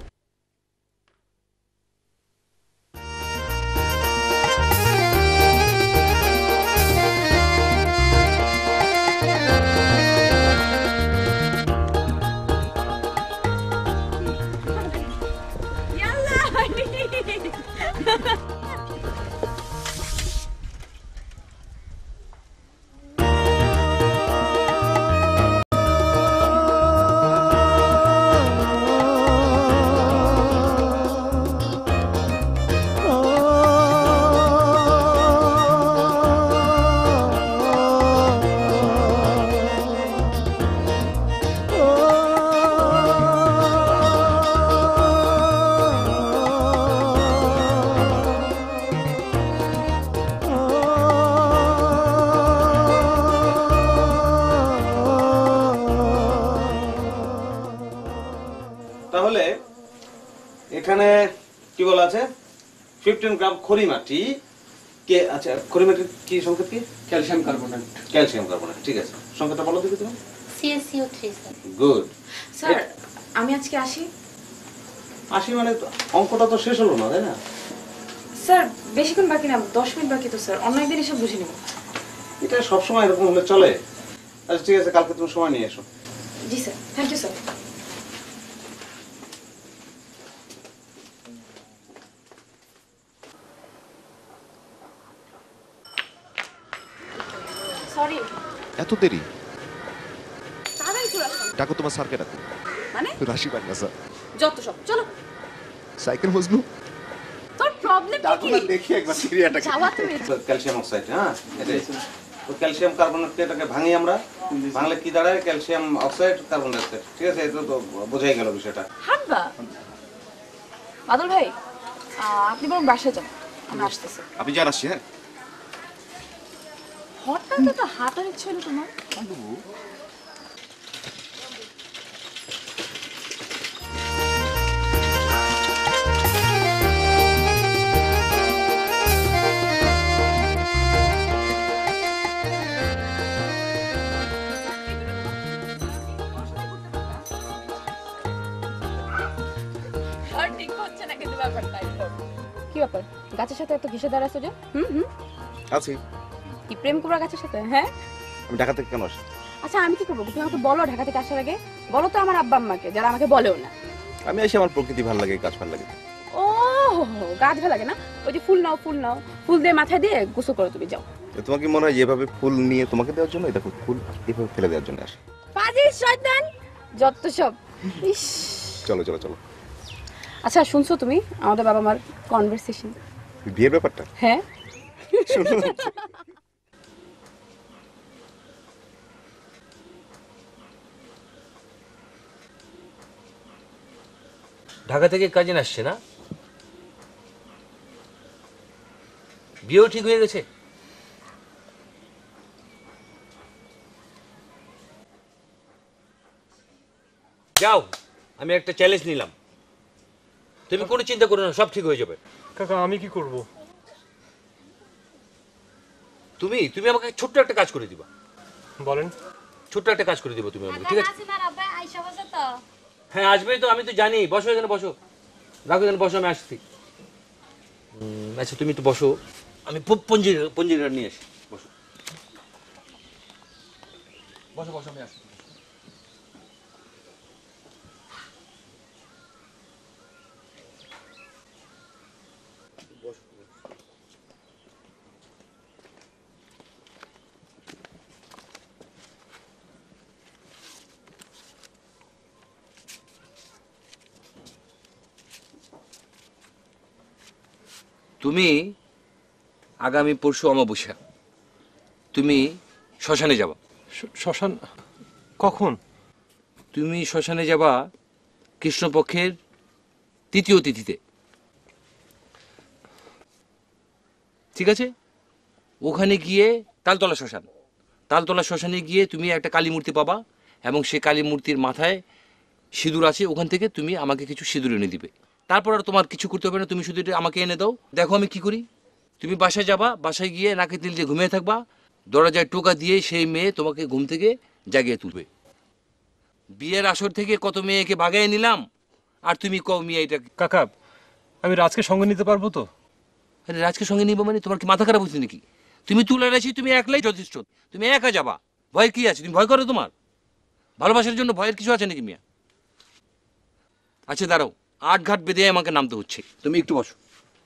তাহলে এখানে কি বলা আছে? ফিফটিন গ্রাম খড়ি মাটি কে। আচ্ছা খড়ি মাটির কি সংকেত? কি? Calcium carbonate. ক্যালসিয়াম কার্বনেট, ঠিক আছে। সংকেতটা বলো দেখি তুমি। C S C O three sir. Good sir আমি আজকে আসি। আসি মানে অঙ্কটা তো শেষ হলো না, তাই না? স্যার বেশিক্ষণ বাকি না, দশ মিনিট বাকি তো স্যার, অন্য একদিন এসে বুঝে নেব। এটা সবসময় এরকম হলে চলে? আচ্ছা ঠিক আছে, কালকে তুমি সময় নিয়ে এসো। জি sir, thank you sir. Sorry. এত দেরি? তাড়াতাড়ি চলে আসলাম। ডাকো তোমার স্যারকে ডাকো। মানে? রাশি পান্না স্যার। যত সব, চলো। সাইকেল মজনু। তোর প্রবলেম কি? দেখি একবার সিরিয়াটাকে। যাওয়া তুমি। ক্যালসিয়াম অক্সাইড, হ্যাঁ এটাই। তো ক্যালসিয়াম কার্বনেটটাকে ভাঙি আমরা, ভাঙলে কি দাঁড়ায়? Calcium oxide, carbon dioxide. ঠিক আছে, এটা তো বোঝাই গেল বিষয়টা। হাঁটবা? বাদল ভাই, আপনি বরং বাসায় যান, আমি আসতেছি। আপনি যান, আসছি। হ্যাঁ, হঠাৎ তো হাঁটার ইচ্ছে হলো তোমার? কি ব্যাপার, গাছের সাথে এত ঘেসে দাঁড়াছো যে? হুম হুম আছি। কি প্রেম করা গাছের সাথে? হ্যাঁ। আমি ঢাকা থেকে কেন আসি? আচ্ছা আমি কি করবো, তুমি আমাকে বলো ঢাকা থেকে আসার আগে। বলো তো আমার আব্বা আম্মাকে, যারা আমাকে বলেও না। আমি এসে আমার প্রকৃতি ভালো লাগে, গাছ ভালো লাগে। ও গাছ ভালো লাগে না? ওই যে ফুল নাও, ফুল নাও, ফুল দিয়ে মাথায় দিয়ে গোসল করো, তুমি যাও। তোমার কি মনে হয় এভাবে ফুল নিয়ে তোমাকে দেওয়ার জন্য? দেখো ফুল এভাবে ফেলে দেওয়ার জন্য আসে। পাজির শয়তান যত সব। ইস, চলো চলো চলো। আচ্ছা শুনছো তুমি আমাদের বাবা মার কনভারসেশন? বিয়ের ব্যাপারটা? হ্যাঁ। ঢাকা থেকে কাজিন আসছে না? বিয়েও ঠিক হয়ে গেছে? যাও, আমি একটা চ্যালেঞ্জ নিলাম, তুমি কোনো চিন্তা করো না, সব ঠিক হয়ে যাবে। কাকা আমি কি করব? তুমি তুমি আমাকে ছোট্ট একটা কাজ করে দিবা। বলেন। ছোট্ট একটা কাজ করে দিবা তুমি আমাকে, ঠিক আছে? হ্যাঁ আসবে তো, আমি তো জানি। বসো এখানে, বসো, রাখো এখানে, বসো, আমি আসছি। আচ্ছা তুমি একটু বসো, আমি পঞ্জির পঞ্জিটা নিয়ে আসি। বসো বসো বসো, আমি আসছি। তুমি আগামী পরশু অমাবস্যা তুমি শ্মশানে যাবা। শ্মশান কখন? তুমি শ্মশানে যাবা কৃষ্ণপক্ষের তৃতীয় তিথিতে, ঠিক আছে? ওখানে গিয়ে তালতলা শ্মশান, তালতলা শ্মশানে গিয়ে তুমি একটা কালী মূর্তি পাবা, এবং সেই কালী মূর্তির মাথায় সিঁদুর আছে, ওখান থেকে তুমি আমাকে কিছু সিঁদুর এনে দিবে। তারপর আর তোমার কিছু করতে হবে না, তুমি শুধু এটা আমাকে এনে দাও। দেখো আমি কি করি। তুমি বাসায় যাবা, বাসায় গিয়ে নাকে তেল দিয়ে ঘুমিয়ে থাকবা, দরজায় টোকা দিয়ে সেই মেয়ে তোমাকে ঘুম থেকে জাগিয়ে তুলবে। বিয়ের আসর থেকে কত মেয়েকে ভাগাই নিলাম, আর তুমি কও মেয়ে এটা। কাকা আমি রাজকে সঙ্গে নিতে পারবো তো? আরে রাজকে সঙ্গে নিবো মানে তোমার কি মাথা খারাপ হচ্ছে নাকি? তুমি তুলে রাখি, তুমি একলাই যথেষ্ট, তুমি একা যাবা। ভয় কি আছে? তুমি ভয় করো? তোমার ভালোবাসার জন্য ভয়ের কিছু আছে নাকি মিয়া? আচ্ছা দাঁড়াও, আট ঘাট বেঁধে আমাকে নামতে হচ্ছে, তুমি একটু বসো।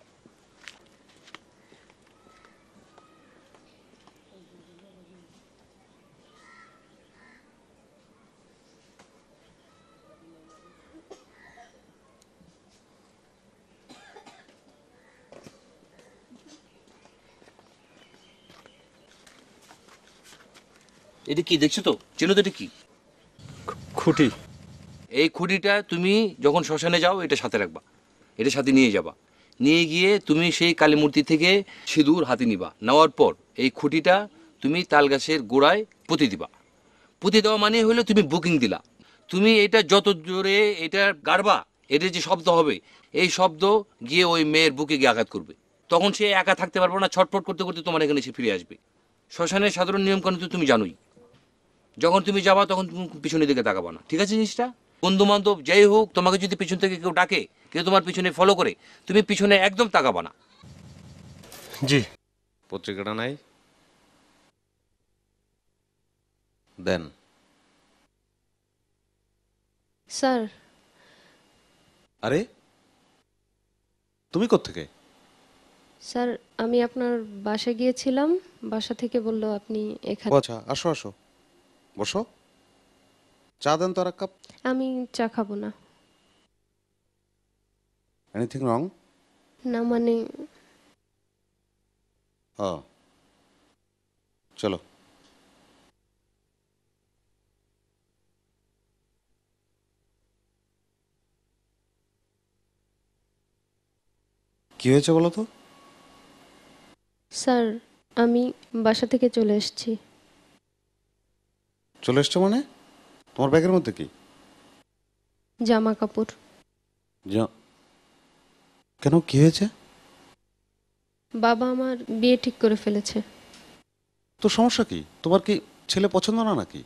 এটা কি দেখছো তো? চেনো তো? এটা কি? খুঁটি। এই খুঁটিটা তুমি যখন শ্মশানে যাও এটা সাথে রাখবা, এটা সাথে নিয়ে যাবা। নিয়ে গিয়ে তুমি সেই কালী মূর্তি থেকে সিঁদুর হাতে নিবা। নেওয়ার পর এই খুঁটিটা তুমি তাল গাছের গোড়ায় পুঁতে দিবা। পুঁতে দেওয়া মানে হলো তুমি বুকিং দিলা। তুমি এটা যত জোরে এটা গাড়বা, এটার যে শব্দ হবে, এই শব্দ গিয়ে ওই মেয়ের বুকে গিয়ে আঘাত করবে। তখন সে একা থাকতে পারবে না, ছটফট করতে করতে তোমার এখানে এসে ফিরে আসবে। শ্মশানের সাধারণ নিয়মকানুন তো তুমি জানোই। যখন তুমি যাবা তখন তুমি পিছনের দিকে তাকাবা না, ঠিক আছে জিনিসটা? বন্ধু বান্ধব যাই হোক, তোমাকে যদি পিছন থেকে কেউ ডাকে, কেউ তোমার পিছনে ফলো করে, তুমি পিছনে একদম তাকাবা না। জি। পত্রিকাটা নাই দেন। স্যার। আরে তুমি কোত্থেকে? স্যার আমি আপনার বাসায় গিয়েছিলাম, বাসা থেকে বললো আপনি এখানে। আচ্ছা আসো আসো বসো, চা দেন তো আর এক কাপ। আমি চা খাবো না। Anything wrong? না মানে ও চলো। কি হয়েছে বলো তো? স্যার আমি বাসা থেকে চলে এসেছি। চলে এসছো মানে? তোমার ব্যাগের মধ্যে কি? জামা কাপড়। যা- কেন কি হয়েছে? বাবা আমার বিয়ে ঠিক করে ফেলেছে। তো সমস্যা কি? তোমার কি ছেলে পছন্দ না নাকি?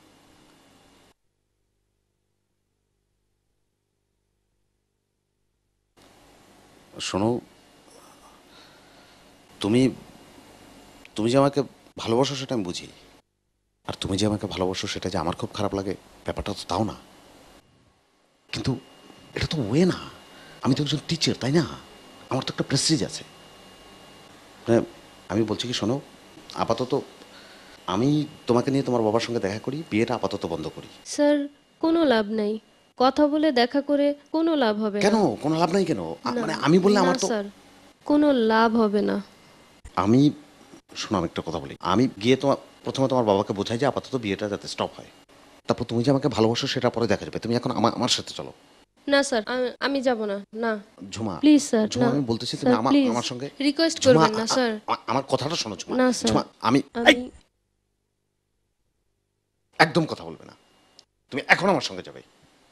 শোনো, তুমি তুমি যে আমাকে ভালোবাসো সেটা আমি বুঝি, আর তুমি যে আমাকে ভালোবাসো সেটা যে আমার খুব খারাপ লাগে ব্যাপারটা তো তাও না। কিন্তু এটা তো ওয়ে না। আমি তো একজন টিচার, তাই না? আমার তো একটা প্রেস্টিজ আছে। মানে আমি বলছি কি শোনো, আপাতত আমি তোমাকে নিয়ে তোমার বাবার সঙ্গে দেখা করি, বিয়েটা আপাতত বন্ধ করি। স্যার কোনো লাভ নাই, কথা বলে দেখা করে কোনো লাভ হবে না। কেন কোনো লাভ নাই কেন? না, মানে আমি বললে আমার না তো স্যার কোনো লাভ হবে না। আমি শোনো আমি একটা কথা বলি, আমি গিয়ে তোমার প্রথমে তোমার বাবাকে বোঝাই যে আপাতত বিয়েটা যাতে স্টপ হয়, তারপর তুমি যে আমাকে ভালোবাসো সেটা পরে দেখা যাবে। তুমি এখন আমার আমার সাথে চলো। না স্যার আমি- আমি যাব না। না ঝুমা প্লিজ স্যার। ঝুমা না আমি বলতেছি তুমি স্যার, আমার প্লিজ। আমার সঙ্গে রিকোয়েস্ট ঝুমা, করবেন না আ- স্যার। আ- আমার কথাটা শোনো ঝুমা। না স্যার ঝুমা আমি আমি এই, একদম কথা বলবে না, তুমি এখন আমার সঙ্গে যাবে।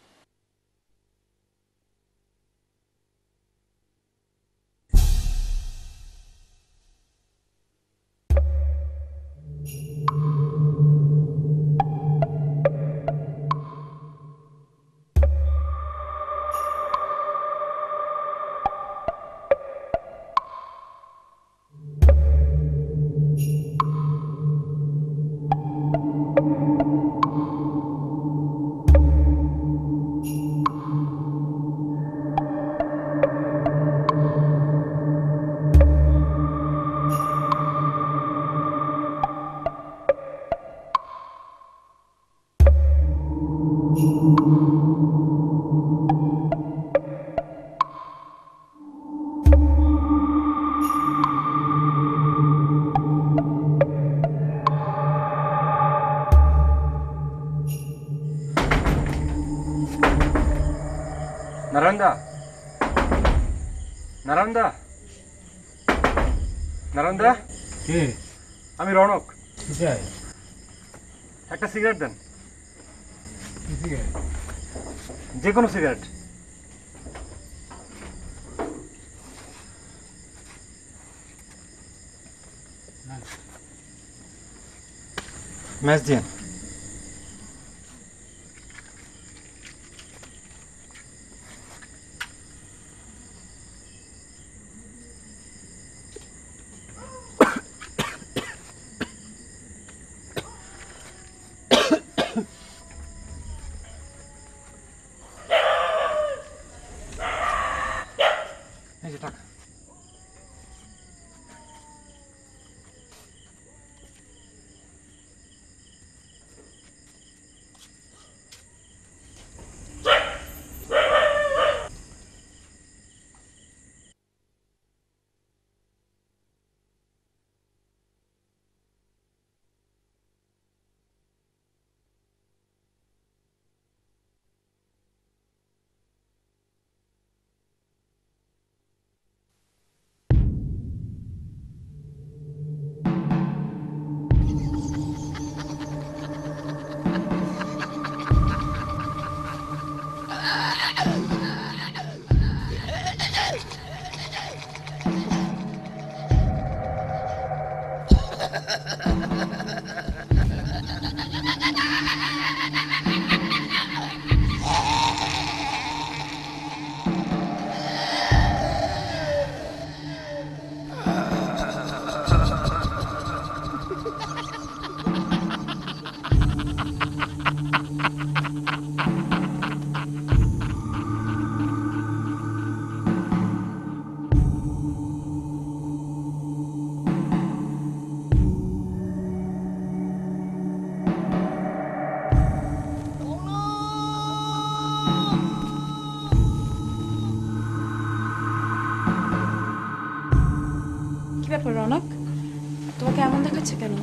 নারায়ণদা, নারায়ণদা, নারায়ণদা, কে? আমি রনক। কি চাই? একটা সিগারেট দেন। কি সিগারেট? যে কোনো সিগারেট। ম্যাচ দিন। এই যে টাকা। ব্যাপার রনক, তোমাকে এমন দেখাচ্ছে কেন?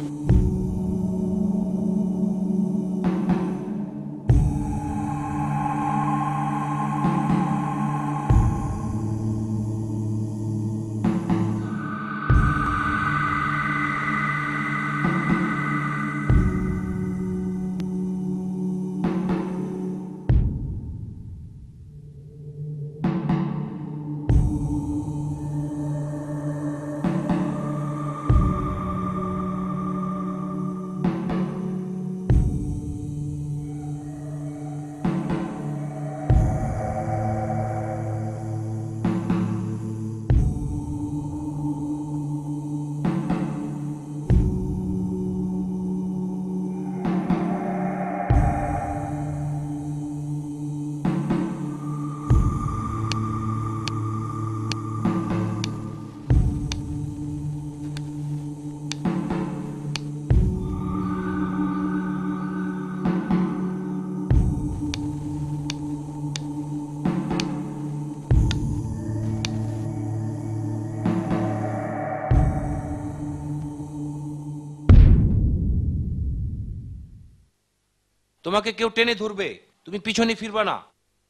তোমাকে কেউ টেনে ধরবে, তুমি পিছনে ফিরবা না।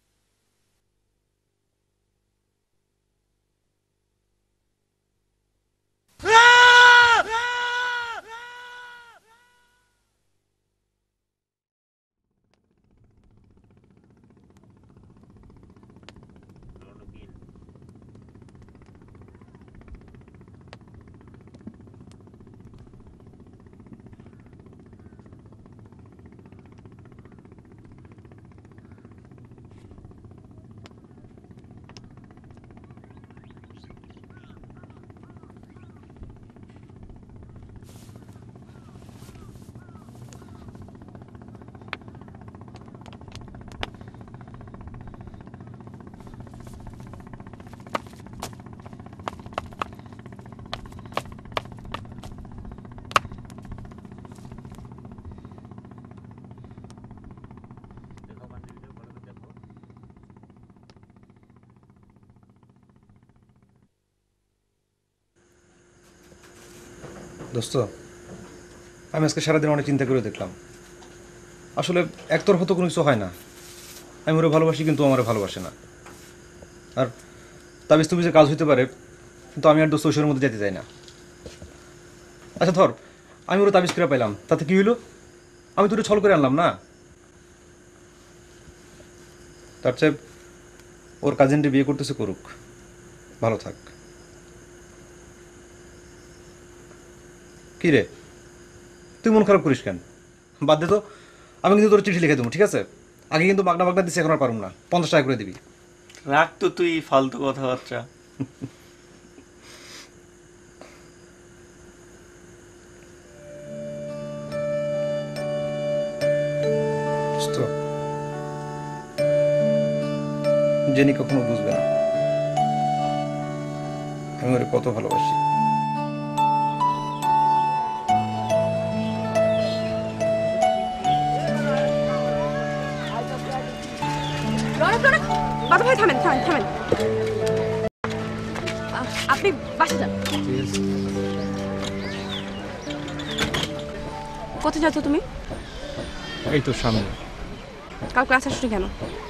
দোস্ত, আমি আজকে সারাদিন অনেক চিন্তা করে দেখলাম, আসলে একতরফা তো কোনো কিছু হয় না। আমি ওরা ভালোবাসি, কিন্তু আমার ভালোবাসে না। আর তাবিজ তুমি যে কাজ হইতে পারে, কিন্তু আমি আর দোস্ত ঐশ্বরের মধ্যে যেতে চাই না। আচ্ছা ধর, আমি ওরা তাবিজ করে পাইলাম, তাতে কি হইলো? আমি তো ছল করে আনলাম না। তার চেয়ে ওর কাজিনটি বিয়ে করতেছে, করুক, ভালো থাক। কি রে, তুই মন খারাপ করিস কেন? বাদ দে তো, আমি কিন্তু তোর চিঠি লিখে দেবো, ঠিক আছে? আগে কিন্তু বাগনা বাগনা দিচ্ছি, এখন আর পারুম না। পঞ্চাশ টাকা করে দিবি। রাখ তো তুই ফালতু কথাবার্তা। জেনি কখনো বুঝবে না আমি ওরে কত ভালোবাসি। বাবা ভাই থামেন থামেন থামেন, আপনি বাসা যান। কোথায় যাচ্ছ তুমি? এই তো সামনে। কাল ক্লাস আসছো কেন?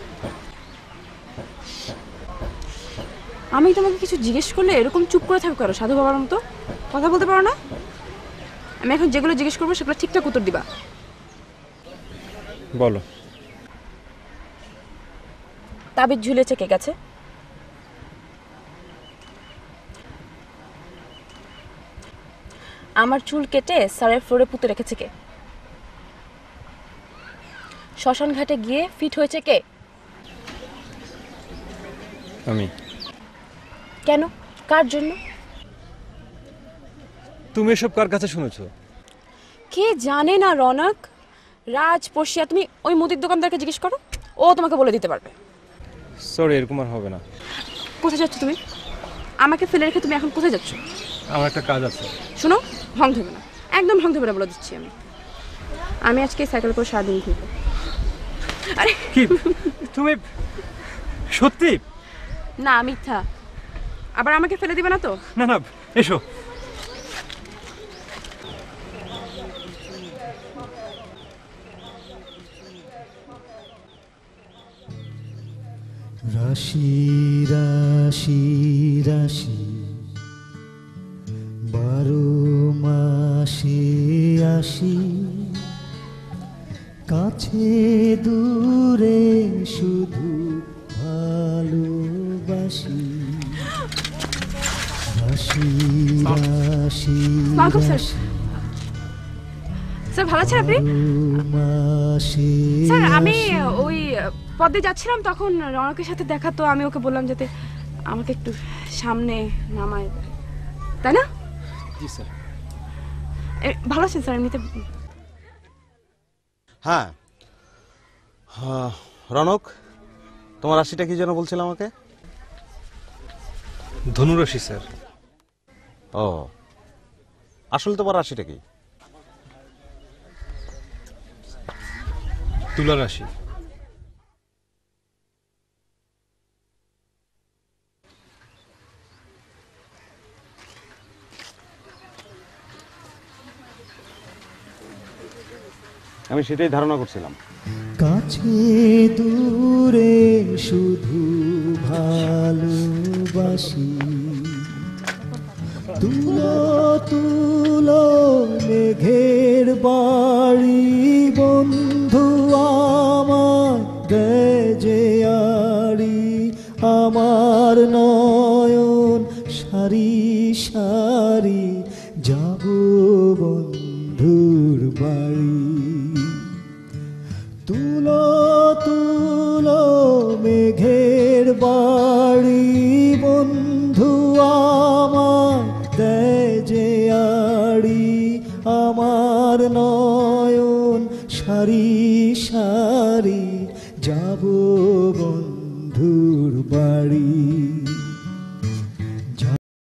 আমি তোমাকে কিছু জিজ্ঞেস করলে এরকম চুপ করে থাকো কেন? সাধু বাবার মতো কথা বলতে পারো না? আমি এখন যেগুলো জিজ্ঞেস করবো সেগুলো ঠিকঠাক উত্তর দিবা। বলো। তাবিজ ঝুলেছে কে গেছে? আমার চুল কেটে স্যারের ফ্লোরে পুঁতে রেখেছে কে? শ্মশান ঘাটে গিয়ে ফিট হয়েছে কে? আমি। কেন? কার জন্য? তুমি এসব কার কাছে শুনেছো? কে জানে না রনক? রাজ পড়শিয়া, তুমি ওই মুদির দোকানদারকে জিজ্ঞেস করো, ও তোমাকে বলে দিতে পারবে। সরি, এরকম আর হবে না। কোথায় যাচ্ছ তুমি? আমাকে ফেলে রেখে তুমি এখন কোথায় যাচ্ছ? আমার একটা কাজ আছে। শোনো, ভং ধরবে না, একদম ভং ধরবে না বলে দিচ্ছি আমি। আমি আজকে সাইকেল করে সারাদিন ঘুরবো। আরে কি তুমি সত্যি? না মিথ্যা। আবার আমাকে ফেলে দিবে না তো? না না, এসো রাশি রাশি রাশি বারো মাসে আসি, কাছে দূরে শুধু ভালোবাসি। রাশি রাশি ওয়ালাইকুম স্যার। স্যার ভালো আছেন আপনি? মাসে স্যার আমি ওই পদে যাচ্ছিলাম, তখন রনকের সাথে দেখা, তো আমি ওকে বললাম যাতে আমাকে একটু সামনে নামায়, তাই না? জি স্যার। ভালো আছেন স্যার এমনিতে? হ্যাঁ হ্যাঁ, রনক তোমার রাশিটা কি যেন বলছিল আমাকে? ধনুরাশি স্যার। ও, আসলে তোমার রাশিটা কি? তুলা রাশি। আমি সেটাই ধারণা করছিলাম। কাছে দূরে শুধু ভালোবাসি, তুলো তুলো মেঘের বাড়ি বন্ধু আমার যে আড়ি, আমার নয়ন সারি সারি যাব বন্ধুর বাড়ি। তুলো তুলো মেঘের বাড়ি বন্ধু আমার যে আড়ি, আমার নয়ন সারি সারি যাব বন্ধুর বাড়ি।